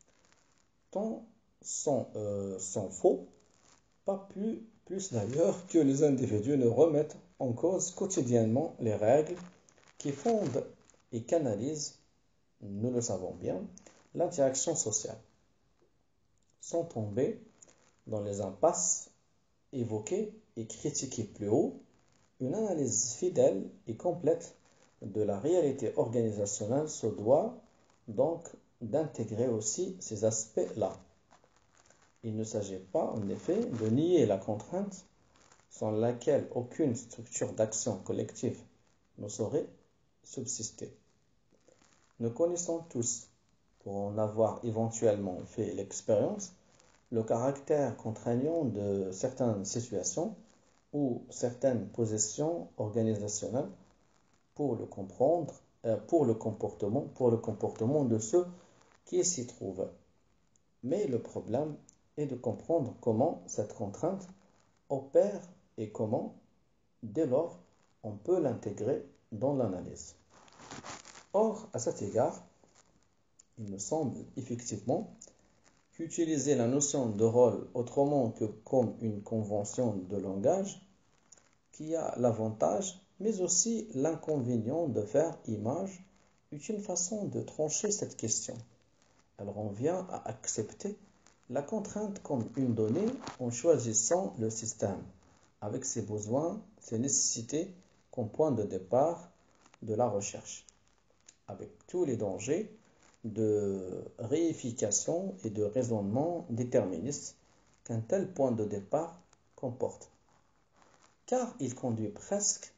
tant sont faux, pas plus d'ailleurs que les individus ne remettent en cause quotidiennement les règles qui fondent et canalisent, nous le savons bien, l'interaction sociale, sans tomber dans les impasses évoquées et critiquées plus haut. Une analyse fidèle et complète de la réalité organisationnelle se doit donc d'intégrer aussi ces aspects-là. Il ne s'agit pas en effet de nier la contrainte sans laquelle aucune structure d'action collective ne saurait subsister. Nous connaissons tous pour en avoir éventuellement fait l'expérience, le caractère contraignant de certaines situations ou certaines positions organisationnelles pour le comprendre, pour le comportement de ceux qui s'y trouvent. Mais le problème est de comprendre comment cette contrainte opère et comment, dès lors, on peut l'intégrer dans l'analyse. Or, à cet égard, il me semble effectivement qu'utiliser la notion de rôle autrement que comme une convention de langage qui a l'avantage, mais aussi l'inconvénient de faire image, est une façon de trancher cette question. Elle revient à accepter la contrainte comme une donnée en choisissant le système, avec ses besoins, ses nécessités comme point de départ de la recherche, avec tous les dangers de réification et de raisonnement déterministe qu'un tel point de départ comporte. Car il conduit presque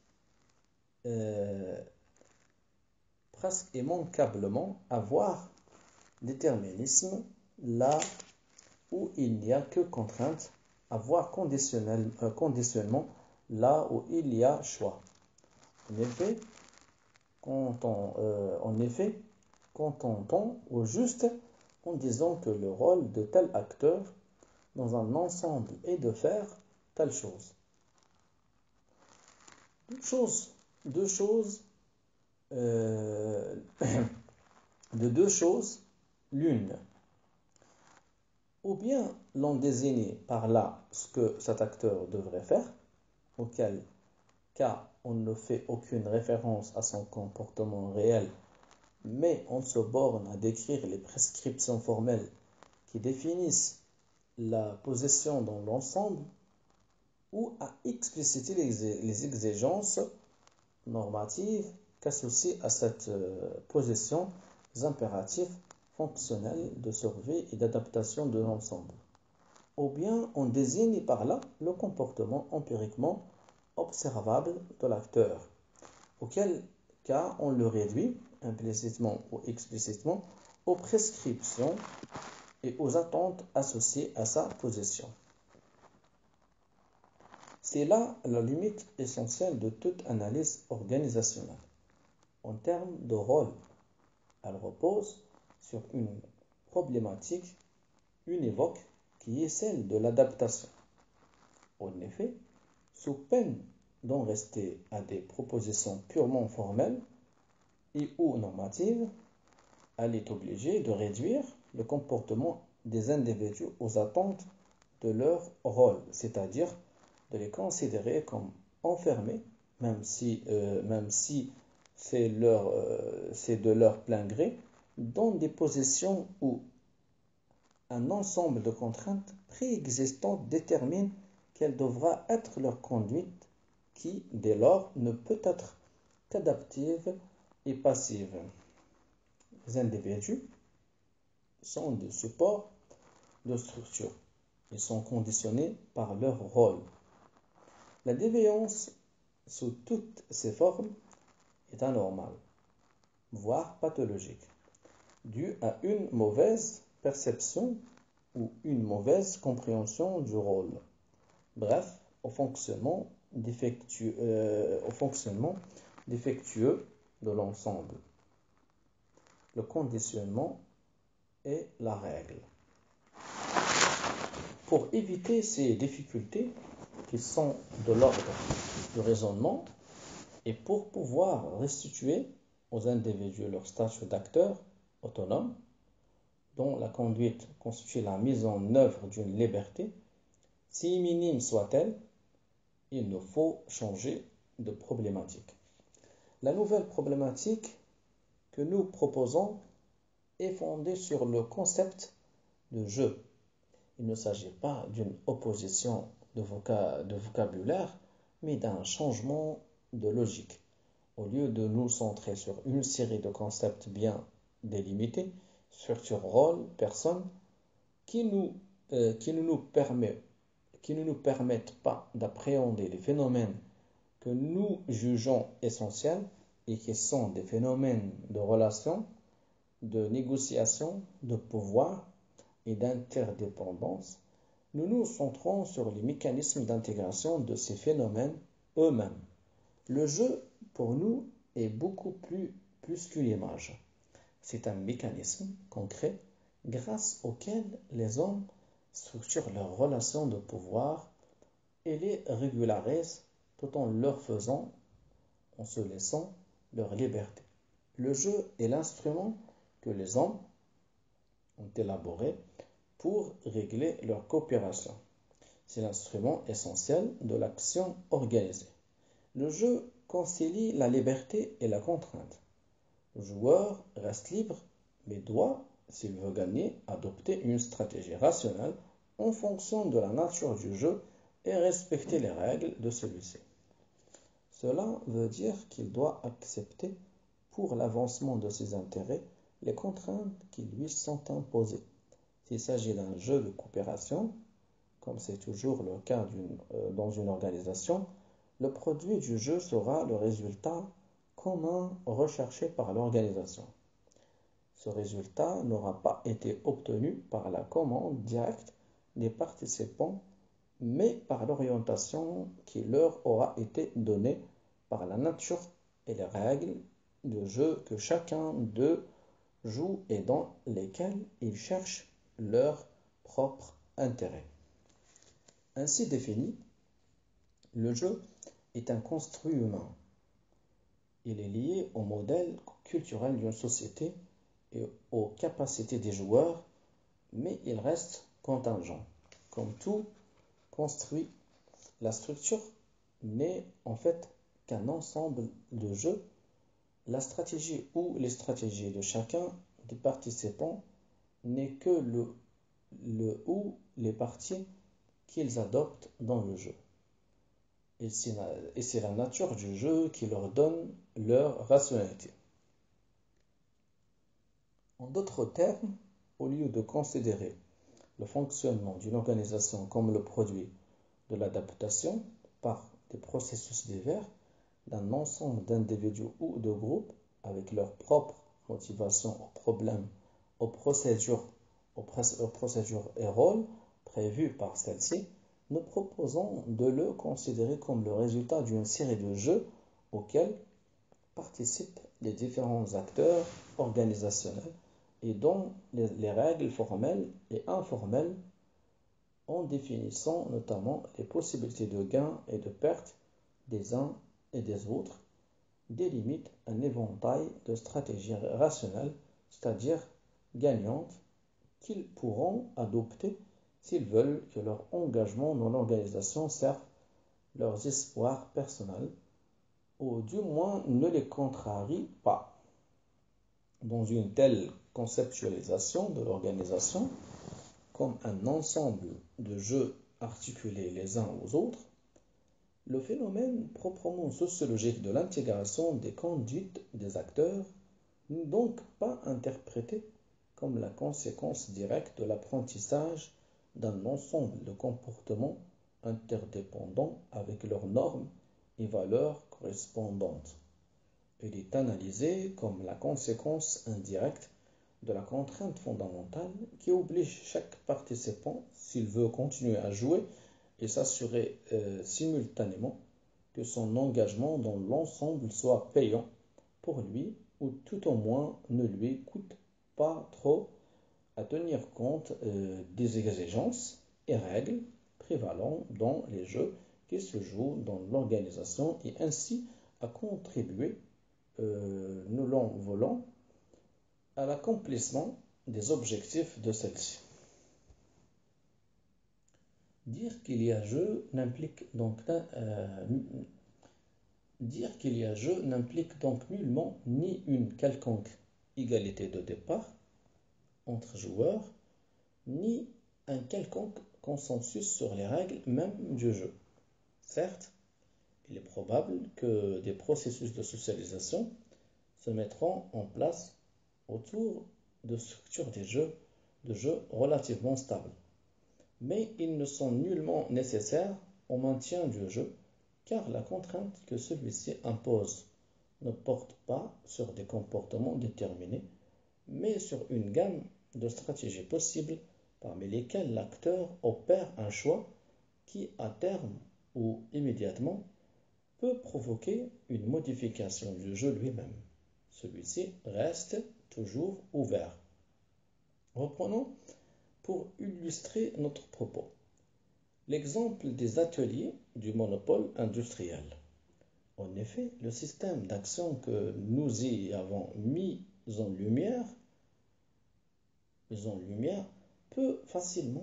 immanquablement à voir déterminisme là où il n'y a que contrainte, à voir conditionnement là où il y a choix. En effet, qu'entend-on au juste en disant que le rôle de tel acteur dans un ensemble est de faire telle chose? Deux choses, de deux choses, l'une. Ou bien l'on désigne par là ce que cet acteur devrait faire, auquel cas on ne fait aucune référence à son comportement réel, mais on se borne à décrire les prescriptions formelles qui définissent la position dans l'ensemble, ou à expliciter les exigences normatives qu'associent à cette position les impératifs fonctionnels de survie et d'adaptation de l'ensemble. Ou bien on désigne par là le comportement empiriquement observable de l'acteur, auquel cas on le réduit, implicitement ou explicitement, aux prescriptions et aux attentes associées à sa position. C'est là la limite essentielle de toute analyse organisationnelle. En termes de rôle, elle repose sur une problématique univoque qui est celle de l'adaptation. En effet, sous peine d'en rester à des propositions purement formelles et ou normatives, elle est obligée de réduire le comportement des individus aux attentes de leur rôle, c'est-à-dire de les considérer comme enfermés, même si c'est de leur plein gré, dans des positions où un ensemble de contraintes préexistantes détermine quelle devra être leur conduite, qui, dès lors, ne peut être qu'adaptive et passive. Les individus sont des supports de structure. Ils sont conditionnés par leur rôle. La déviance, sous toutes ses formes, est anormale, voire pathologique, due à une mauvaise perception ou une mauvaise compréhension du rôle. Bref, au fonctionnement défectueux de l'ensemble. Le conditionnement est la règle. Pour éviter ces difficultés qui sont de l'ordre du raisonnement et pour pouvoir restituer aux individus leur statut d'acteur autonome, dont la conduite constitue la mise en œuvre d'une liberté, si minime soit-elle, il nous faut changer de problématique. La nouvelle problématique que nous proposons est fondée sur le concept de jeu. Il ne s'agit pas d'une opposition de vocabulaire, mais d'un changement de logique. Au lieu de nous centrer sur une série de concepts bien délimités, structure, rôle, personne, qui ne nous permettent pas d'appréhender les phénomènes que nous jugeons essentiels et qui sont des phénomènes de relation, de négociation, de pouvoir et d'interdépendance, nous nous centrons sur les mécanismes d'intégration de ces phénomènes eux-mêmes. Le jeu, pour nous, est beaucoup plus qu'une image. C'est un mécanisme concret grâce auquel les hommes structurent leurs relations de pouvoir et les régularisent tout en se laissant leur liberté. Le jeu est l'instrument que les hommes ont élaboré pour régler leur coopération. C'est l'instrument essentiel de l'action organisée. Le jeu concilie la liberté et la contrainte. Le joueur reste libre, mais doit, s'il veut gagner, adopter une stratégie rationnelle en fonction de la nature du jeu et respecter les règles de celui-ci. Cela veut dire qu'il doit accepter, pour l'avancement de ses intérêts, les contraintes qui lui sont imposées. S'il s'agit d'un jeu de coopération, comme c'est toujours le cas dans une organisation, le produit du jeu sera le résultat commun recherché par l'organisation. Ce résultat n'aura pas été obtenu par la commande directe des participants, mais par l'orientation qui leur aura été donnée par la nature et les règles de jeu que chacun d'eux joue et dans lesquelles ils cherchent leur propre intérêt. Ainsi défini, le jeu est un construit humain. Il est lié au modèle culturel d'une société et aux capacités des joueurs, mais il reste contingent. Comme tout construit, la structure n'est en fait qu'un ensemble de jeux. La stratégie ou les stratégies de chacun des participants n'est que le ou les parties qu'ils adoptent dans le jeu. Et c'est la nature du jeu qui leur donne leur rationalité. En d'autres termes, au lieu de considérer le fonctionnement d'une organisation comme le produit de l'adaptation par des processus divers d'un ensemble d'individus ou de groupes avec leurs propres motivations aux problèmes, aux procédures et rôles prévus par celles-ci, nous proposons de le considérer comme le résultat d'une série de jeux auxquels participent les différents acteurs organisationnels et dont les règles formelles et informelles, en définissant notamment les possibilités de gains et de pertes des uns et des autres, délimitent un éventail de stratégies rationnelles, c'est-à-dire gagnantes, qu'ils pourront adopter s'ils veulent que leur engagement dans l'organisation serve leurs espoirs personnels, ou du moins ne les contrarie pas. Dans une telle conceptualisation de l'organisation, comme un ensemble de jeux articulés les uns aux autres, le phénomène proprement sociologique de l'intégration des conduites des acteurs n'est donc pas interprété comme la conséquence directe de l'apprentissage d'un ensemble de comportements interdépendants avec leurs normes et valeurs correspondantes. Il est analysé comme la conséquence indirecte de la contrainte fondamentale qui oblige chaque participant, s'il veut continuer à jouer, et s'assurer simultanément que son engagement dans l'ensemble soit payant pour lui ou tout au moins ne lui coûte pas trop, à tenir compte des exigences et règles prévalant dans les jeux qui se jouent dans l'organisation et ainsi à contribuer, nous l'en voulons, à l'accomplissement des objectifs de celle-ci. Dire qu'il y a jeu n'implique donc nullement ni une quelconque égalité de départ entre joueurs, ni un quelconque consensus sur les règles même du jeu. Certes, il est probable que des processus de socialisation se mettront en place autour de structures de jeux relativement stables. Mais ils ne sont nullement nécessaires au maintien du jeu, car la contrainte que celui-ci impose ne porte pas sur des comportements déterminés, mais sur une gamme de stratégies possibles parmi lesquelles l'acteur opère un choix qui, à terme ou immédiatement, peut provoquer une modification du jeu lui-même. Celui-ci reste toujours ouvert. Reprenons pour illustrer notre propos l'exemple des ateliers du monopole industriel. En effet, le système d'action que nous y avons mis en lumière peut facilement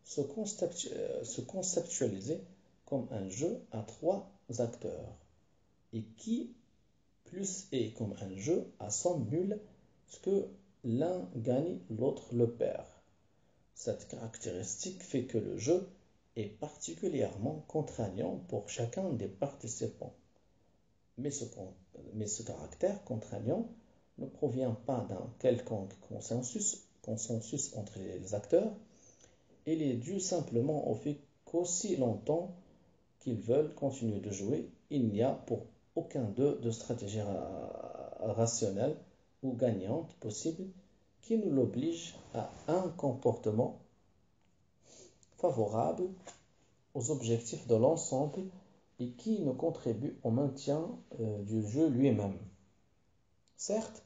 se conceptualiser comme un jeu à trois acteurs et qui plus est comme un jeu à somme nulle, ce que l'un gagne, l'autre le perd. Cette caractéristique fait que le jeu est particulièrement contraignant pour chacun des participants. Mais ce caractère contraignant ne provient pas d'un quelconque consensus entre les acteurs, il est dû simplement au fait qu'aussi longtemps qu'ils veulent continuer de jouer, il n'y a pour aucun d'eux de stratégie rationnelle ou gagnante possible qui ne l'oblige à un comportement favorable aux objectifs de l'ensemble et qui ne contribue au maintien du jeu lui-même. Certes,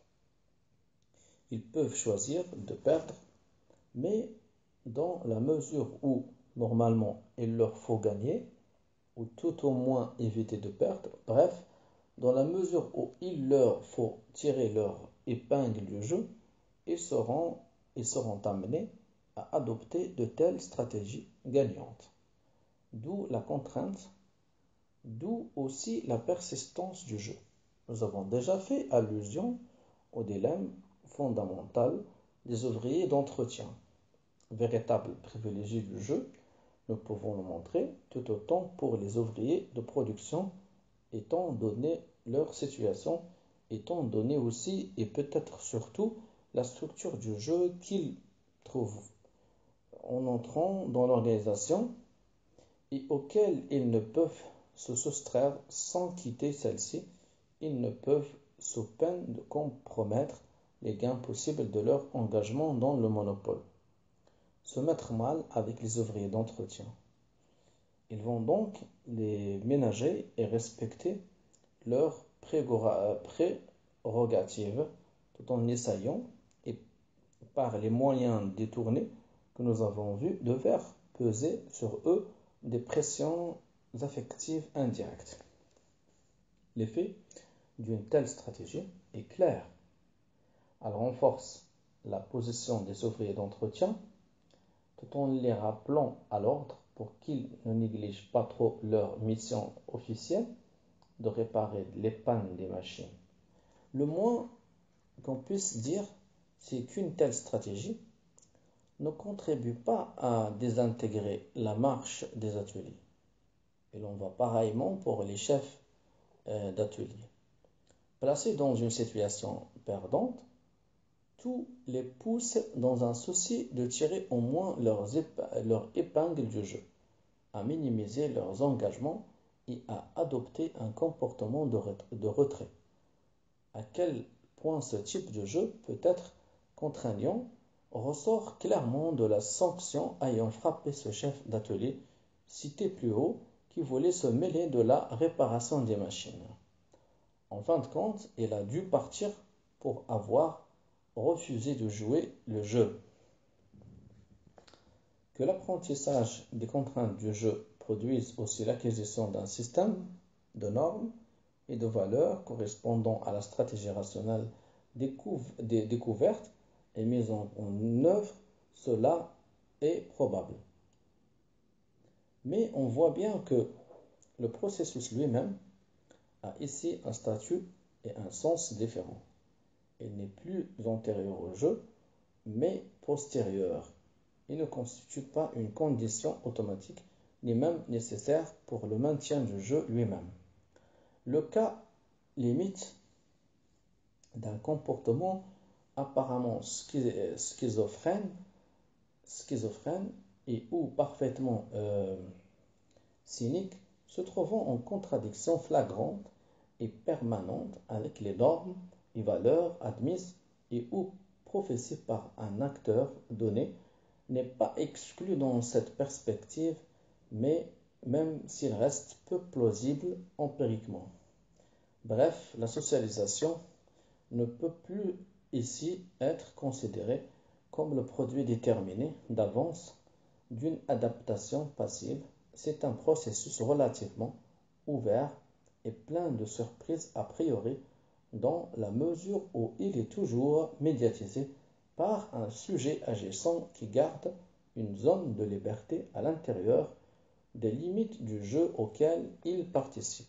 ils peuvent choisir de perdre, mais dans la mesure où, normalement, il leur faut gagner, ou tout au moins éviter de perdre, bref, dans la mesure où il leur faut tirer leur épingle du jeu, ils seront amenés à adopter de telles stratégies gagnantes. D'où la contrainte, d'où aussi la persistance du jeu. Nous avons déjà fait allusion au dilemme fondamental des ouvriers d'entretien. Véritable privilégié du jeu, nous pouvons le montrer tout autant pour les ouvriers de production, étant donné leur situation, étant donné aussi et peut-être surtout la structure du jeu qu'ils trouvent en entrant dans l'organisation et auquel ils ne peuvent se soustraire sans quitter celle-ci. Ils ne peuvent, sous peine de compromettre les gains possibles de leur engagement dans le monopole, se mettre mal avec les ouvriers d'entretien. Ils vont donc les ménager et respecter leurs prérogatives tout en essayant, et par les moyens détournés que nous avons vus, de faire peser sur eux des pressions affectives indirectes. L'effet d'une telle stratégie est clair. Elle renforce la position des ouvriers d'entretien tout en les rappelant à l'ordre pour qu'ils ne négligent pas trop leur mission officielle de réparer les pannes des machines. Le moins qu'on puisse dire, c'est qu'une telle stratégie ne contribue pas à désintégrer la marche des ateliers. Et l'on va pareillement pour les chefs d'atelier. Placés dans une situation perdante, tout les pousse dans un souci de tirer au moins leur épingle du jeu, à minimiser leurs engagements et à adopter un comportement de retrait. À quel point ce type de jeu peut être contraignant ressort clairement de la sanction ayant frappé ce chef d'atelier cité plus haut qui voulait se mêler de la réparation des machines. En fin de compte, il a dû partir pour avoir refusé de jouer le jeu. Que l'apprentissage des contraintes du jeu produise aussi l'acquisition d'un système de normes et de valeurs correspondant à la stratégie rationnelle découverte et mise en œuvre, cela est probable. Mais on voit bien que le processus lui-même a ici un statut et un sens différents. Il n'est plus antérieur au jeu, mais postérieur. Il ne constitue pas une condition automatique, ni même nécessaire pour le maintien du jeu lui-même. Le cas limite d'un comportement apparemment schizophrène et ou parfaitement cynique, se trouvant en contradiction flagrante et permanente avec les normes et valeurs admises et ou professée par un acteur donné n'est pas exclu dans cette perspective, mais même s'il reste peu plausible empiriquement. Bref, la socialisation ne peut plus ici être considérée comme le produit déterminé d'avance d'une adaptation passive. C'est un processus relativement ouvert et plein de surprises a priori dans la mesure où il est toujours médiatisé par un sujet agissant qui garde une zone de liberté à l'intérieur des limites du jeu auquel il participe.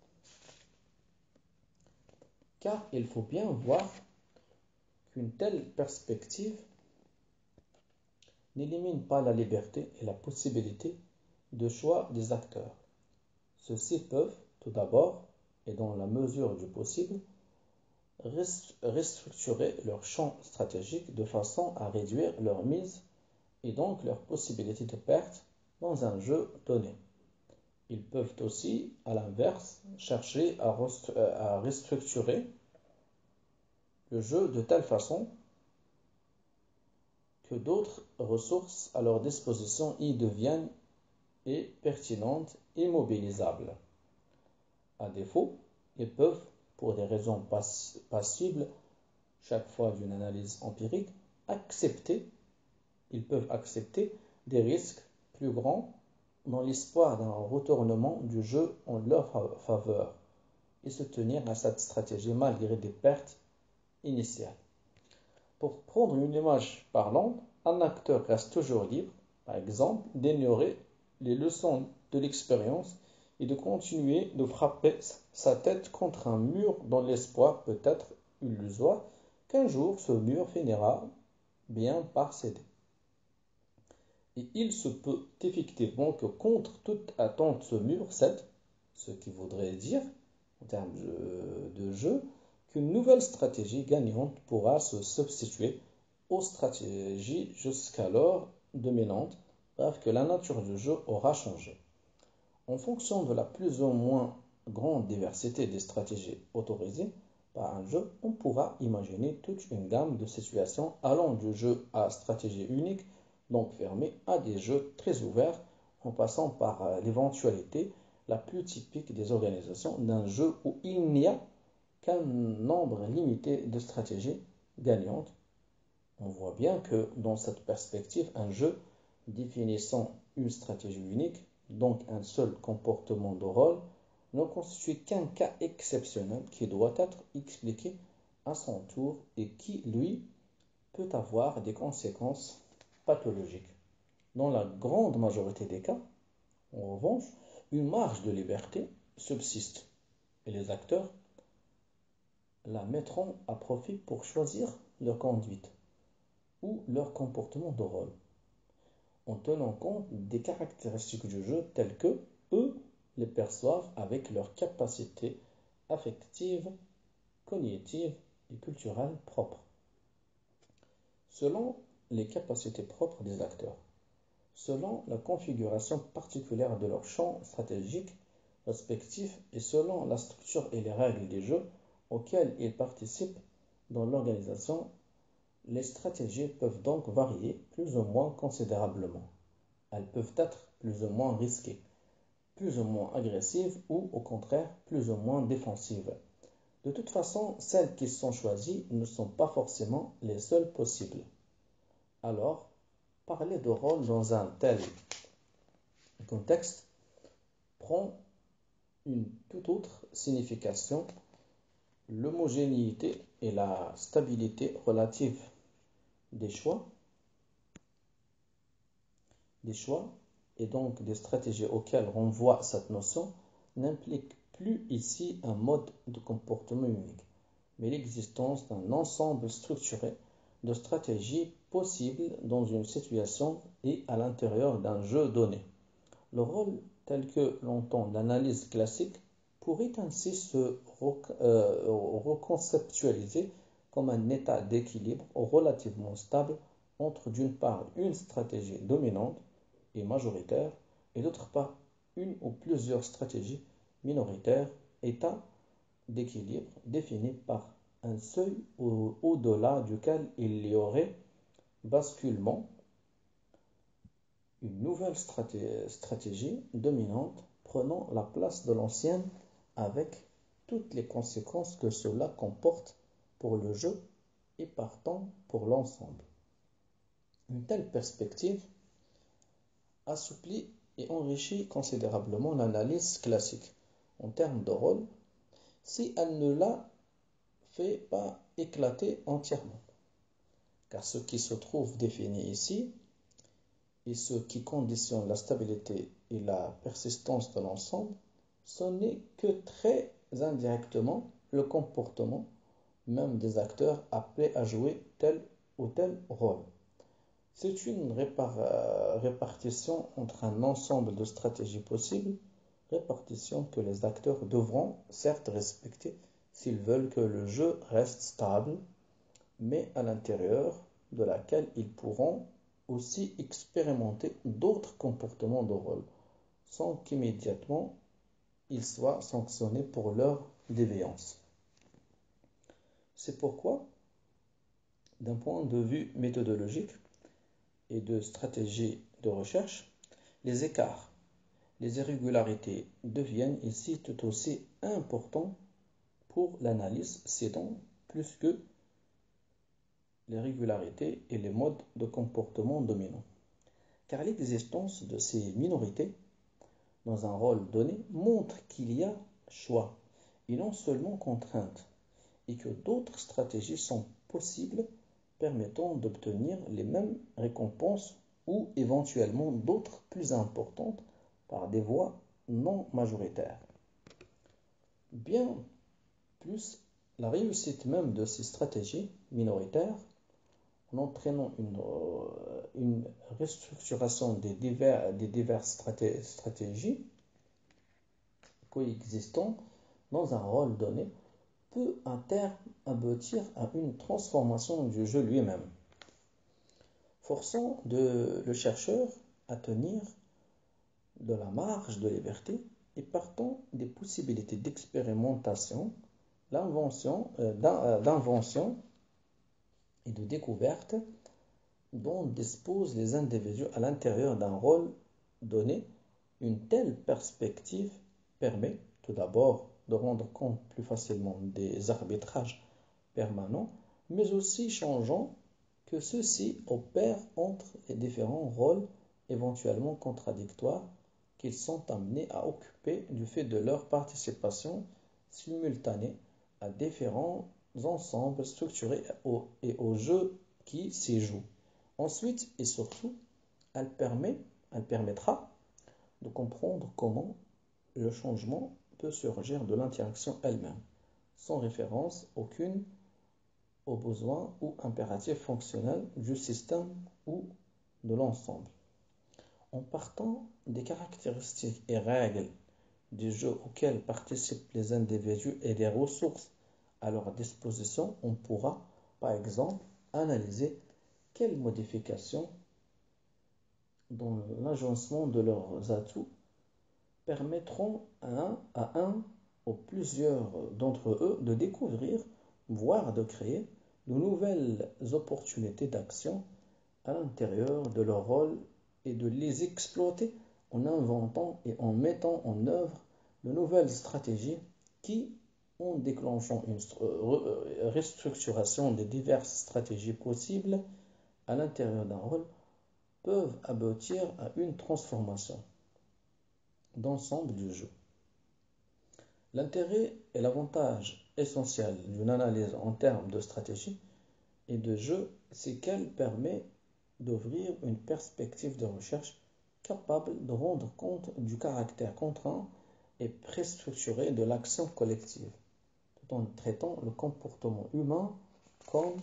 Car il faut bien voir qu'une telle perspective n'élimine pas la liberté et la possibilité de choix des acteurs. Ceux-ci peuvent, tout d'abord, et dans la mesure du possible, restructurer leur champ stratégique de façon à réduire leur mise et donc leur possibilité de perte dans un jeu donné. Ils peuvent aussi, à l'inverse, chercher à restructurer le jeu de telle façon que d'autres ressources à leur disposition y deviennent pertinentes et mobilisables. À défaut, ils peuvent, pour des raisons passibles, chaque fois d'une analyse empirique, ils peuvent accepter des risques plus grands dans l'espoir d'un retournement du jeu en leur faveur et se tenir à cette stratégie malgré des pertes initiales. Pour prendre une image parlante, un acteur reste toujours libre, par exemple, d'ignorer les leçons de l'expérience et de continuer de frapper sa tête contre un mur dans l'espoir peut-être illusoire qu'un jour ce mur finira bien par céder. Et il se peut effectivement que contre toute attente ce mur cède, ce qui voudrait dire, en termes de jeu, qu'une nouvelle stratégie gagnante pourra se substituer aux stratégies jusqu'alors dominantes, bref que la nature du jeu aura changé. En fonction de la plus ou moins grande diversité des stratégies autorisées par un jeu, on pourra imaginer toute une gamme de situations allant du jeu à stratégie unique, donc fermé, à des jeux très ouverts, en passant par l'éventualité la plus typique des organisations d'un jeu où il n'y a qu'un nombre limité de stratégies gagnantes. On voit bien que dans cette perspective, un jeu définissant une stratégie unique, donc un seul comportement de rôle, ne constitue qu'un cas exceptionnel qui doit être expliqué à son tour et qui, lui, peut avoir des conséquences pathologiques. Dans la grande majorité des cas, en revanche, une marge de liberté subsiste et les acteurs la mettront à profit pour choisir leur conduite ou leur comportement de rôle, en tenant compte des caractéristiques du jeu telles que eux les perçoivent avec leurs capacités affectives, cognitives et culturelles propres, selon les capacités propres des acteurs, selon la configuration particulière de leur champ stratégique respectif et selon la structure et les règles des jeux auxquels ils participent dans l'organisation. Les stratégies peuvent donc varier plus ou moins considérablement. Elles peuvent être plus ou moins risquées, plus ou moins agressives ou au contraire plus ou moins défensives. De toute façon, celles qui sont choisies ne sont pas forcément les seules possibles. Alors, parler de rôle dans un tel contexte prend une toute autre signification. L'homogénéité et la stabilité relative des choix et donc des stratégies auxquelles renvoie cette notion n'implique plus ici un mode de comportement unique, mais l'existence d'un ensemble structuré de stratégies possibles dans une situation et à l'intérieur d'un jeu donné. Le rôle tel que l'entend l'analyse classique pourrait ainsi se reconceptualiser comme un état d'équilibre relativement stable entre d'une part une stratégie dominante et majoritaire et d'autre part une ou plusieurs stratégies minoritaires, état d'équilibre défini par un seuil au-delà duquel il y aurait basculement, une nouvelle stratégie dominante prenant la place de l'ancienne avec toutes les conséquences que cela comporte pour le jeu et partant pour l'ensemble. Une telle perspective assouplit et enrichit considérablement l'analyse classique en termes de rôle si elle ne la fait pas éclater entièrement. Car ce qui se trouve défini ici et ce qui conditionne la stabilité et la persistance de l'ensemble, ce n'est que très indirectement le comportement même des acteurs appelés à jouer tel ou tel rôle. C'est une répartition entre un ensemble de stratégies possibles, répartition que les acteurs devront certes respecter s'ils veulent que le jeu reste stable, mais à l'intérieur de laquelle ils pourront aussi expérimenter d'autres comportements de rôle, sans qu'immédiatement ils soient sanctionnés pour leur déviance. C'est pourquoi, d'un point de vue méthodologique et de stratégie de recherche, les écarts, les irrégularités deviennent ici tout aussi importants pour l'analyse, cédant plus que les régularités et les modes de comportement dominants. Car l'existence de ces minorités dans un rôle donné montre qu'il y a choix et non seulement contrainte, et que d'autres stratégies sont possibles permettant d'obtenir les mêmes récompenses ou éventuellement d'autres plus importantes par des voies non majoritaires. Bien plus, la réussite même de ces stratégies minoritaires en entraînant une restructuration des diverses stratégies coexistant dans un rôle donné peut à terme aboutir à une transformation du jeu lui-même, forçant le chercheur à tenir de la marge de liberté et partant des possibilités d'expérimentation, d'invention et de découverte dont disposent les individus à l'intérieur d'un rôle donné. Une telle perspective permet tout d'abord de rendre compte plus facilement des arbitrages permanents, mais aussi changeants que ceux-ci opèrent entre les différents rôles éventuellement contradictoires qu'ils sont amenés à occuper du fait de leur participation simultanée à différents ensembles structurés et aux jeux qui s'y jouent. Ensuite et surtout, elle permettra de comprendre comment le changement peut surgir de l'interaction elle-même, sans référence aucune aux besoins ou impératifs fonctionnels du système ou de l'ensemble. En partant des caractéristiques et règles du jeu auxquels participent les individus et des ressources à leur disposition, on pourra, par exemple, analyser quelles modifications dans l'agencement de leurs atouts permettront à un ou plusieurs d'entre eux de découvrir, voire de créer, de nouvelles opportunités d'action à l'intérieur de leur rôle et de les exploiter en inventant et en mettant en œuvre de nouvelles stratégies qui, en déclenchant une restructuration des diverses stratégies possibles à l'intérieur d'un rôle, peuvent aboutir à une transformation d'ensemble du jeu. L'intérêt et l'avantage essentiel d'une analyse en termes de stratégie et de jeu, c'est qu'elle permet d'ouvrir une perspective de recherche capable de rendre compte du caractère contraint et préstructuré de l'action collective, tout en traitant le comportement humain comme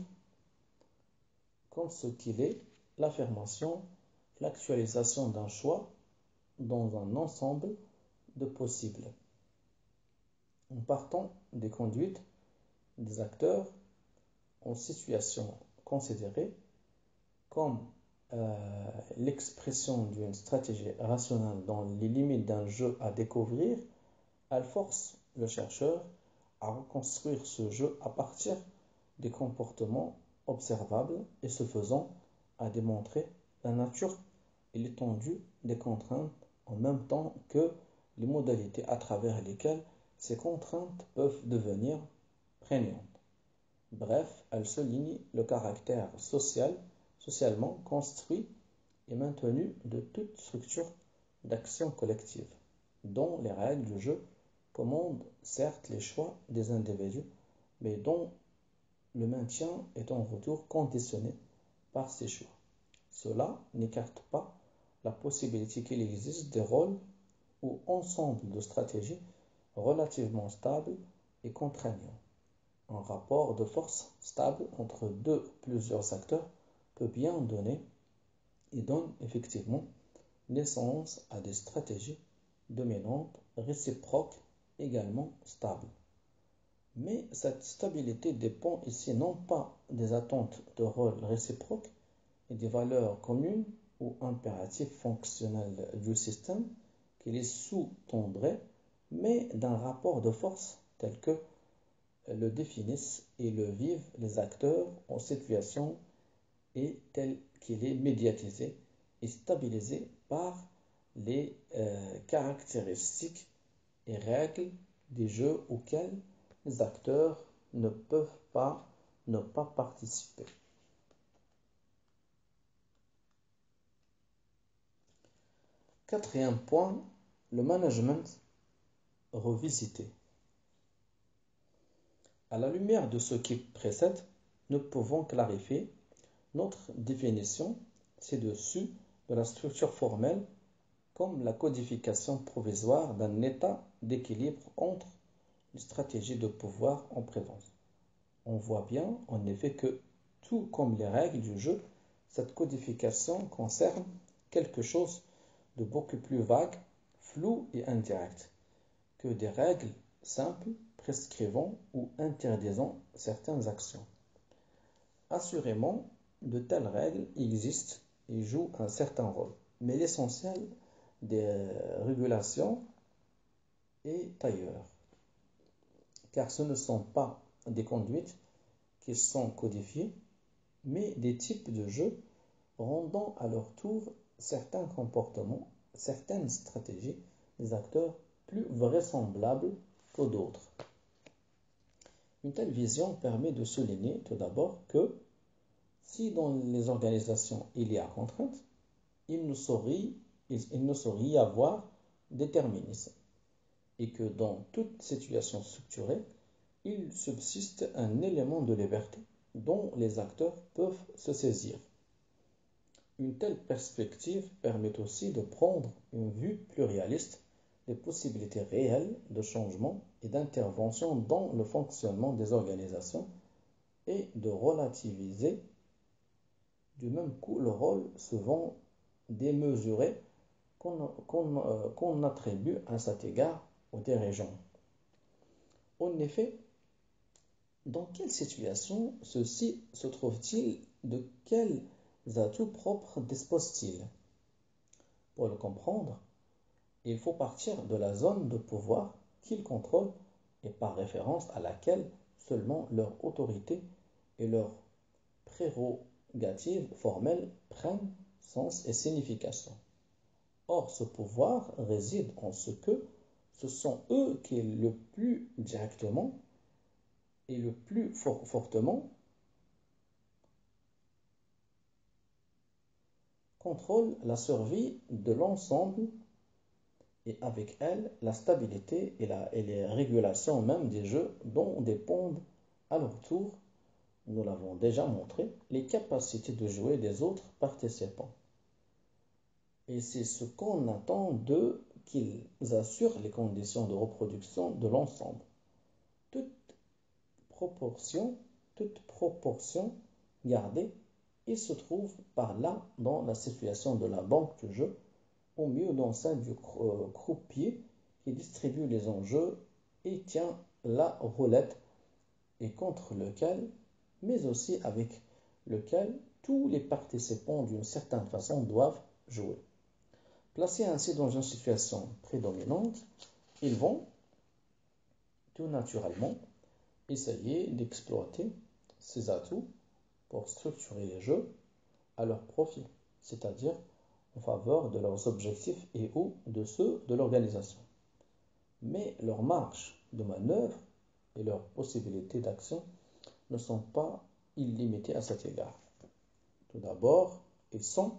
ce qu'il est, l'affirmation, l'actualisation d'un choix dans un ensemble de possibles. En partant des conduites des acteurs en situation considérée comme l'expression d'une stratégie rationnelle dans les limites d'un jeu à découvrir, elle force le chercheur à à reconstruire ce jeu à partir des comportements observables et ce faisant à démontrer la nature et l'étendue des contraintes en même temps que les modalités à travers lesquelles ces contraintes peuvent devenir prégnantes. Bref, elle souligne le caractère socialement construit et maintenu de toute structure d'action collective, dont les règles du jeu commandent certes les choix des individus, mais dont le maintien est en retour conditionné par ces choix. Cela n'écarte pas la possibilité qu'il existe des rôles ou ensembles de stratégies relativement stables et contraignants. Un rapport de force stable entre deux ou plusieurs acteurs peut bien donner et donne effectivement naissance à des stratégies dominantes, réciproques, également stables. Mais cette stabilité dépend ici non pas des attentes de rôle réciproques et des valeurs communes ou impératifs fonctionnels du système qui les sous-tendraient, mais d'un rapport de force tel que le définissent et le vivent les acteurs en situation et tel qu'il est médiatisé et stabilisé par les caractéristiques et règles des jeux auxquels les acteurs ne peuvent pas ne pas participer. Quatrième point, le management revisité. À la lumière de ce qui précède, nous pouvons clarifier notre définition ci-dessus de la structure formelle comme la codification provisoire d'un état d'équilibre entre les stratégies de pouvoir en présence. On voit bien en effet que, tout comme les règles du jeu, cette codification concerne quelque chose de beaucoup plus vague, flou et indirect que des règles simples prescrivant ou interdisant certaines actions. Assurément, de telles règles existent et jouent un certain rôle, mais l'essentiel des régulations est ailleurs, car ce ne sont pas des conduites qui sont codifiées, mais des types de jeux rendant à leur tour certains comportements, certaines stratégies des acteurs plus vraisemblables que d'autres. Une telle vision permet de souligner tout d'abord que si dans les organisations il y a contrainte, il ne saurait y avoir déterminisme et que dans toute situation structurée, il subsiste un élément de liberté dont les acteurs peuvent se saisir. Une telle perspective permet aussi de prendre une vue pluraliste des possibilités réelles de changement et d'intervention dans le fonctionnement des organisations et de relativiser du même coup le rôle souvent démesuré qu'on attribue à cet égard aux dirigeants. En effet, dans quelle situation ceux-ci se trouvent-ils? De quels atouts propres disposent-ils? Pour le comprendre, il faut partir de la zone de pouvoir qu'ils contrôlent et par référence à laquelle seulement leur autorité et leurs prérogatives formelles prennent sens et signification. Or, ce pouvoir réside en ce que ce sont eux qui, le plus directement et le plus fortement, contrôlent la survie de l'ensemble et avec elle la stabilité et les régulations même des jeux dont dépendent à leur tour, nous l'avons déjà montré, les capacités de jouer des autres participants. Et c'est ce qu'on attend d'eux qu'ils assurent les conditions de reproduction de l'ensemble. Toute proportion gardée, il se trouve par là dans la situation de la banque du jeu, au mieux dans celle du croupier qui distribue les enjeux et tient la roulette et contre lequel, mais aussi avec lequel tous les participants d'une certaine façon doivent jouer. Placés ainsi dans une situation prédominante, ils vont tout naturellement essayer d'exploiter ces atouts pour structurer les jeux à leur profit, c'est-à-dire en faveur de leurs objectifs et ou de ceux de l'organisation. Mais leur marge de manœuvre et leurs possibilités d'action ne sont pas illimitées à cet égard. Tout d'abord, ils sont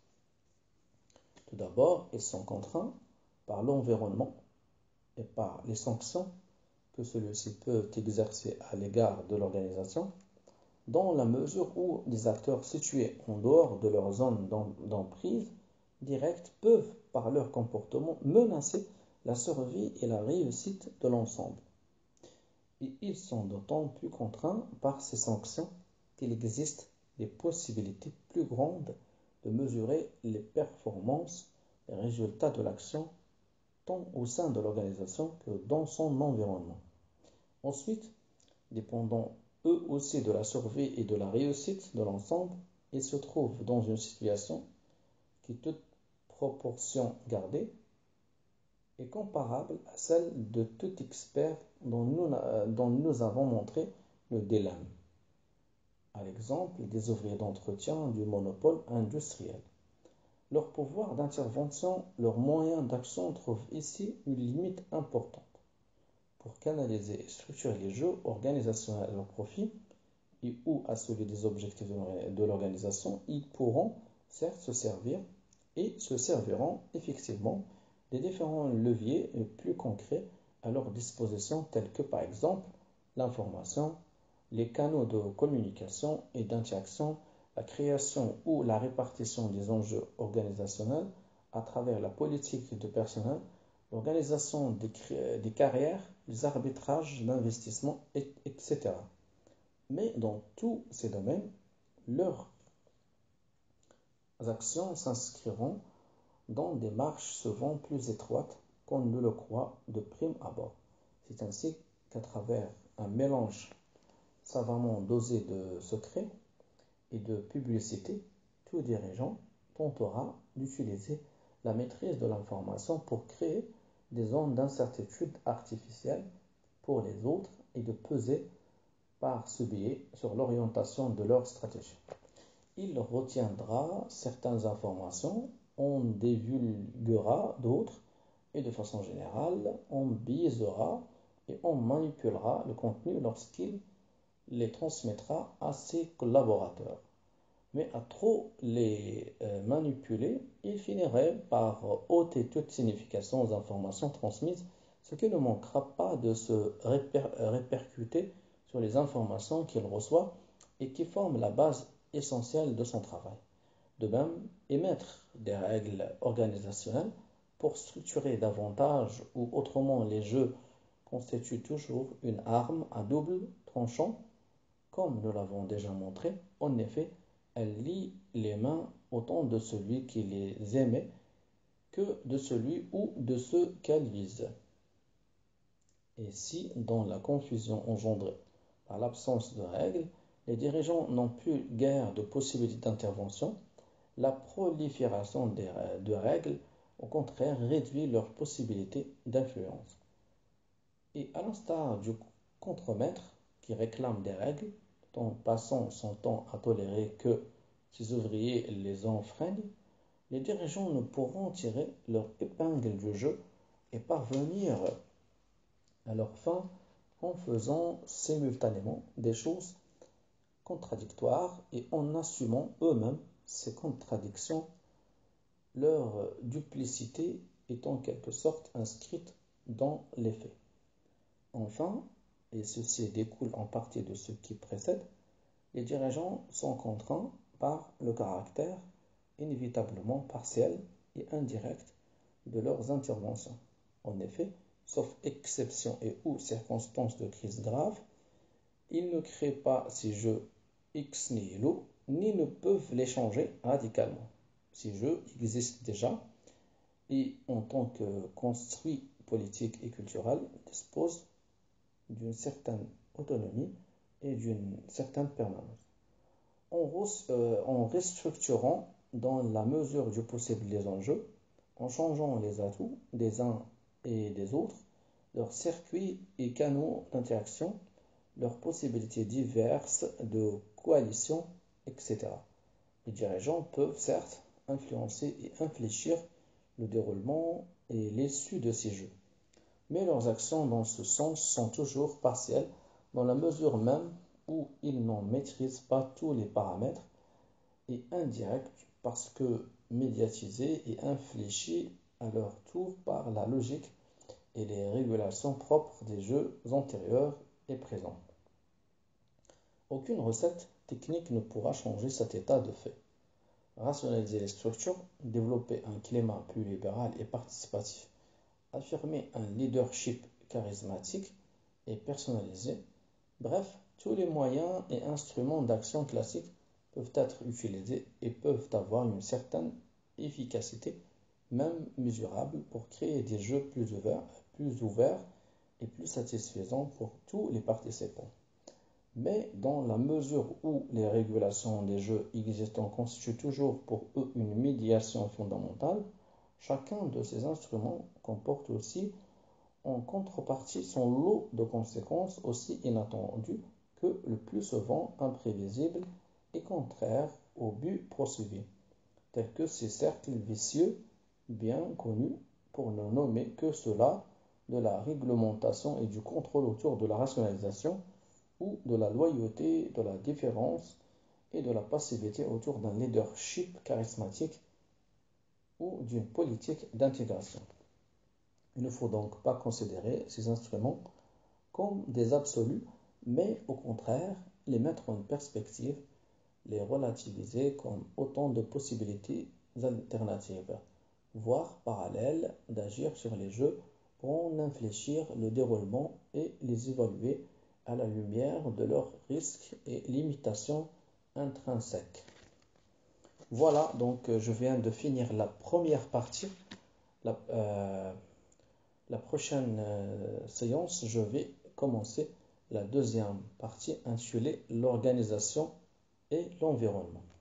contraints par l'environnement et par les sanctions que celui-ci peut exercer à l'égard de l'organisation, dans la mesure où des acteurs situés en dehors de leur zone d'emprise directe peuvent, par leur comportement, menacer la survie et la réussite de l'ensemble. Et ils sont d'autant plus contraints par ces sanctions qu'il existe des possibilités plus grandes de mesurer les performances et résultats de l'action tant au sein de l'organisation que dans son environnement. Ensuite, dépendant eux aussi de la survie et de la réussite de l'ensemble, ils se trouvent dans une situation qui, toute proportion gardée, est comparable à celle de tout expert dont nous avons montré le dilemme, à l'exemple des ouvriers d'entretien du monopole industriel. Leur pouvoir d'intervention, leurs moyens d'action trouvent ici une limite importante. Pour canaliser et structurer les jeux organisationnels à leur profit et ou à celui des objectifs de l'organisation, ils pourront certes se servir et se serviront effectivement des différents leviers plus concrets à leur disposition tels que par exemple l'information, les canaux de communication et d'interaction, la création ou la répartition des enjeux organisationnels à travers la politique de personnel, l'organisation des carrières, les arbitrages d'investissement, etc. Mais dans tous ces domaines, leurs actions s'inscriront dans des marches souvent plus étroites qu'on ne le croit de prime abord. C'est ainsi qu'à travers un mélange savamment dosé de secrets et de publicité, tout dirigeant tentera d'utiliser la maîtrise de l'information pour créer des zones d'incertitude artificielle pour les autres et de peser par ce biais sur l'orientation de leur stratégie. Il retiendra certaines informations, on divulguera d'autres et de façon générale, on biaisera et on manipulera le contenu lorsqu'il les transmettra à ses collaborateurs. Mais à trop les manipuler, il finirait par ôter toute signification aux informations transmises, ce qui ne manquera pas de se répercuter sur les informations qu'il reçoit et qui forment la base essentielle de son travail. De même, émettre des règles organisationnelles pour structurer davantage ou autrement les jeux constitue toujours une arme à double tranchant, comme nous l'avons déjà montré. En effet, elle lie les mains autant de celui qui les émet que de celui ou de ceux qu'elle vise. Et si, dans la confusion engendrée par l'absence de règles, les dirigeants n'ont plus guère de possibilités d'intervention, la prolifération de règles, au contraire, réduit leurs possibilités d'influence. Et à l'instar du contremaître qui réclame des règles, en passant son temps à tolérer que ses ouvriers les enfreignent, les dirigeants ne pourront tirer leur épingle du jeu et parvenir à leur fin en faisant simultanément des choses contradictoires et en assumant eux-mêmes ces contradictions. Leur duplicité est en quelque sorte inscrite dans les faits. Enfin, et ceci découle en partie de ce qui précède, les dirigeants sont contraints par le caractère inévitablement partiel et indirect de leurs interventions. En effet, sauf exception et ou circonstances de crise grave, ils ne créent pas ces jeux ex nihilo, ni ne peuvent les changer radicalement. Ces jeux existent déjà et, en tant que construit politique et culturel, disposent d'une certaine autonomie et d'une certaine permanence. En restructurant dans la mesure du possible les enjeux, en changeant les atouts des uns et des autres, leurs circuits et canaux d'interaction, leurs possibilités diverses de coalition, etc. Les dirigeants peuvent certes influencer et infléchir le déroulement et l'issue de ces jeux, mais leurs actions dans ce sens sont toujours partielles dans la mesure même où ils n'en maîtrisent pas tous les paramètres et indirects parce que médiatisés et infléchis à leur tour par la logique et les régulations propres des jeux antérieurs et présents. Aucune recette technique ne pourra changer cet état de fait. Rationaliser les structures, développer un climat plus libéral et participatif, affirmer un leadership charismatique et personnalisé, bref, tous les moyens et instruments d'action classiques peuvent être utilisés et peuvent avoir une certaine efficacité, même mesurable, pour créer des jeux plus ouverts et plus satisfaisants pour tous les participants. Mais dans la mesure où les régulations des jeux existants constituent toujours pour eux une médiation fondamentale, chacun de ces instruments comporte aussi en contrepartie son lot de conséquences aussi inattendues que le plus souvent imprévisibles et contraires au but poursuivi, tels que ces cercles vicieux bien connus pour ne nommer que ceux-là de la réglementation et du contrôle autour de la rationalisation ou de la loyauté, de la différence et de la passivité autour d'un leadership charismatique ou d'une politique d'intégration. Il ne faut donc pas considérer ces instruments comme des absolus, mais au contraire les mettre en perspective, les relativiser comme autant de possibilités alternatives, voire parallèles d'agir sur les jeux pour en infléchir le déroulement et les évaluer à la lumière de leurs risques et limitations intrinsèques. Voilà, donc je viens de finir la première partie. La prochaine séance, je vais commencer la deuxième partie intitulée l'organisation et l'environnement.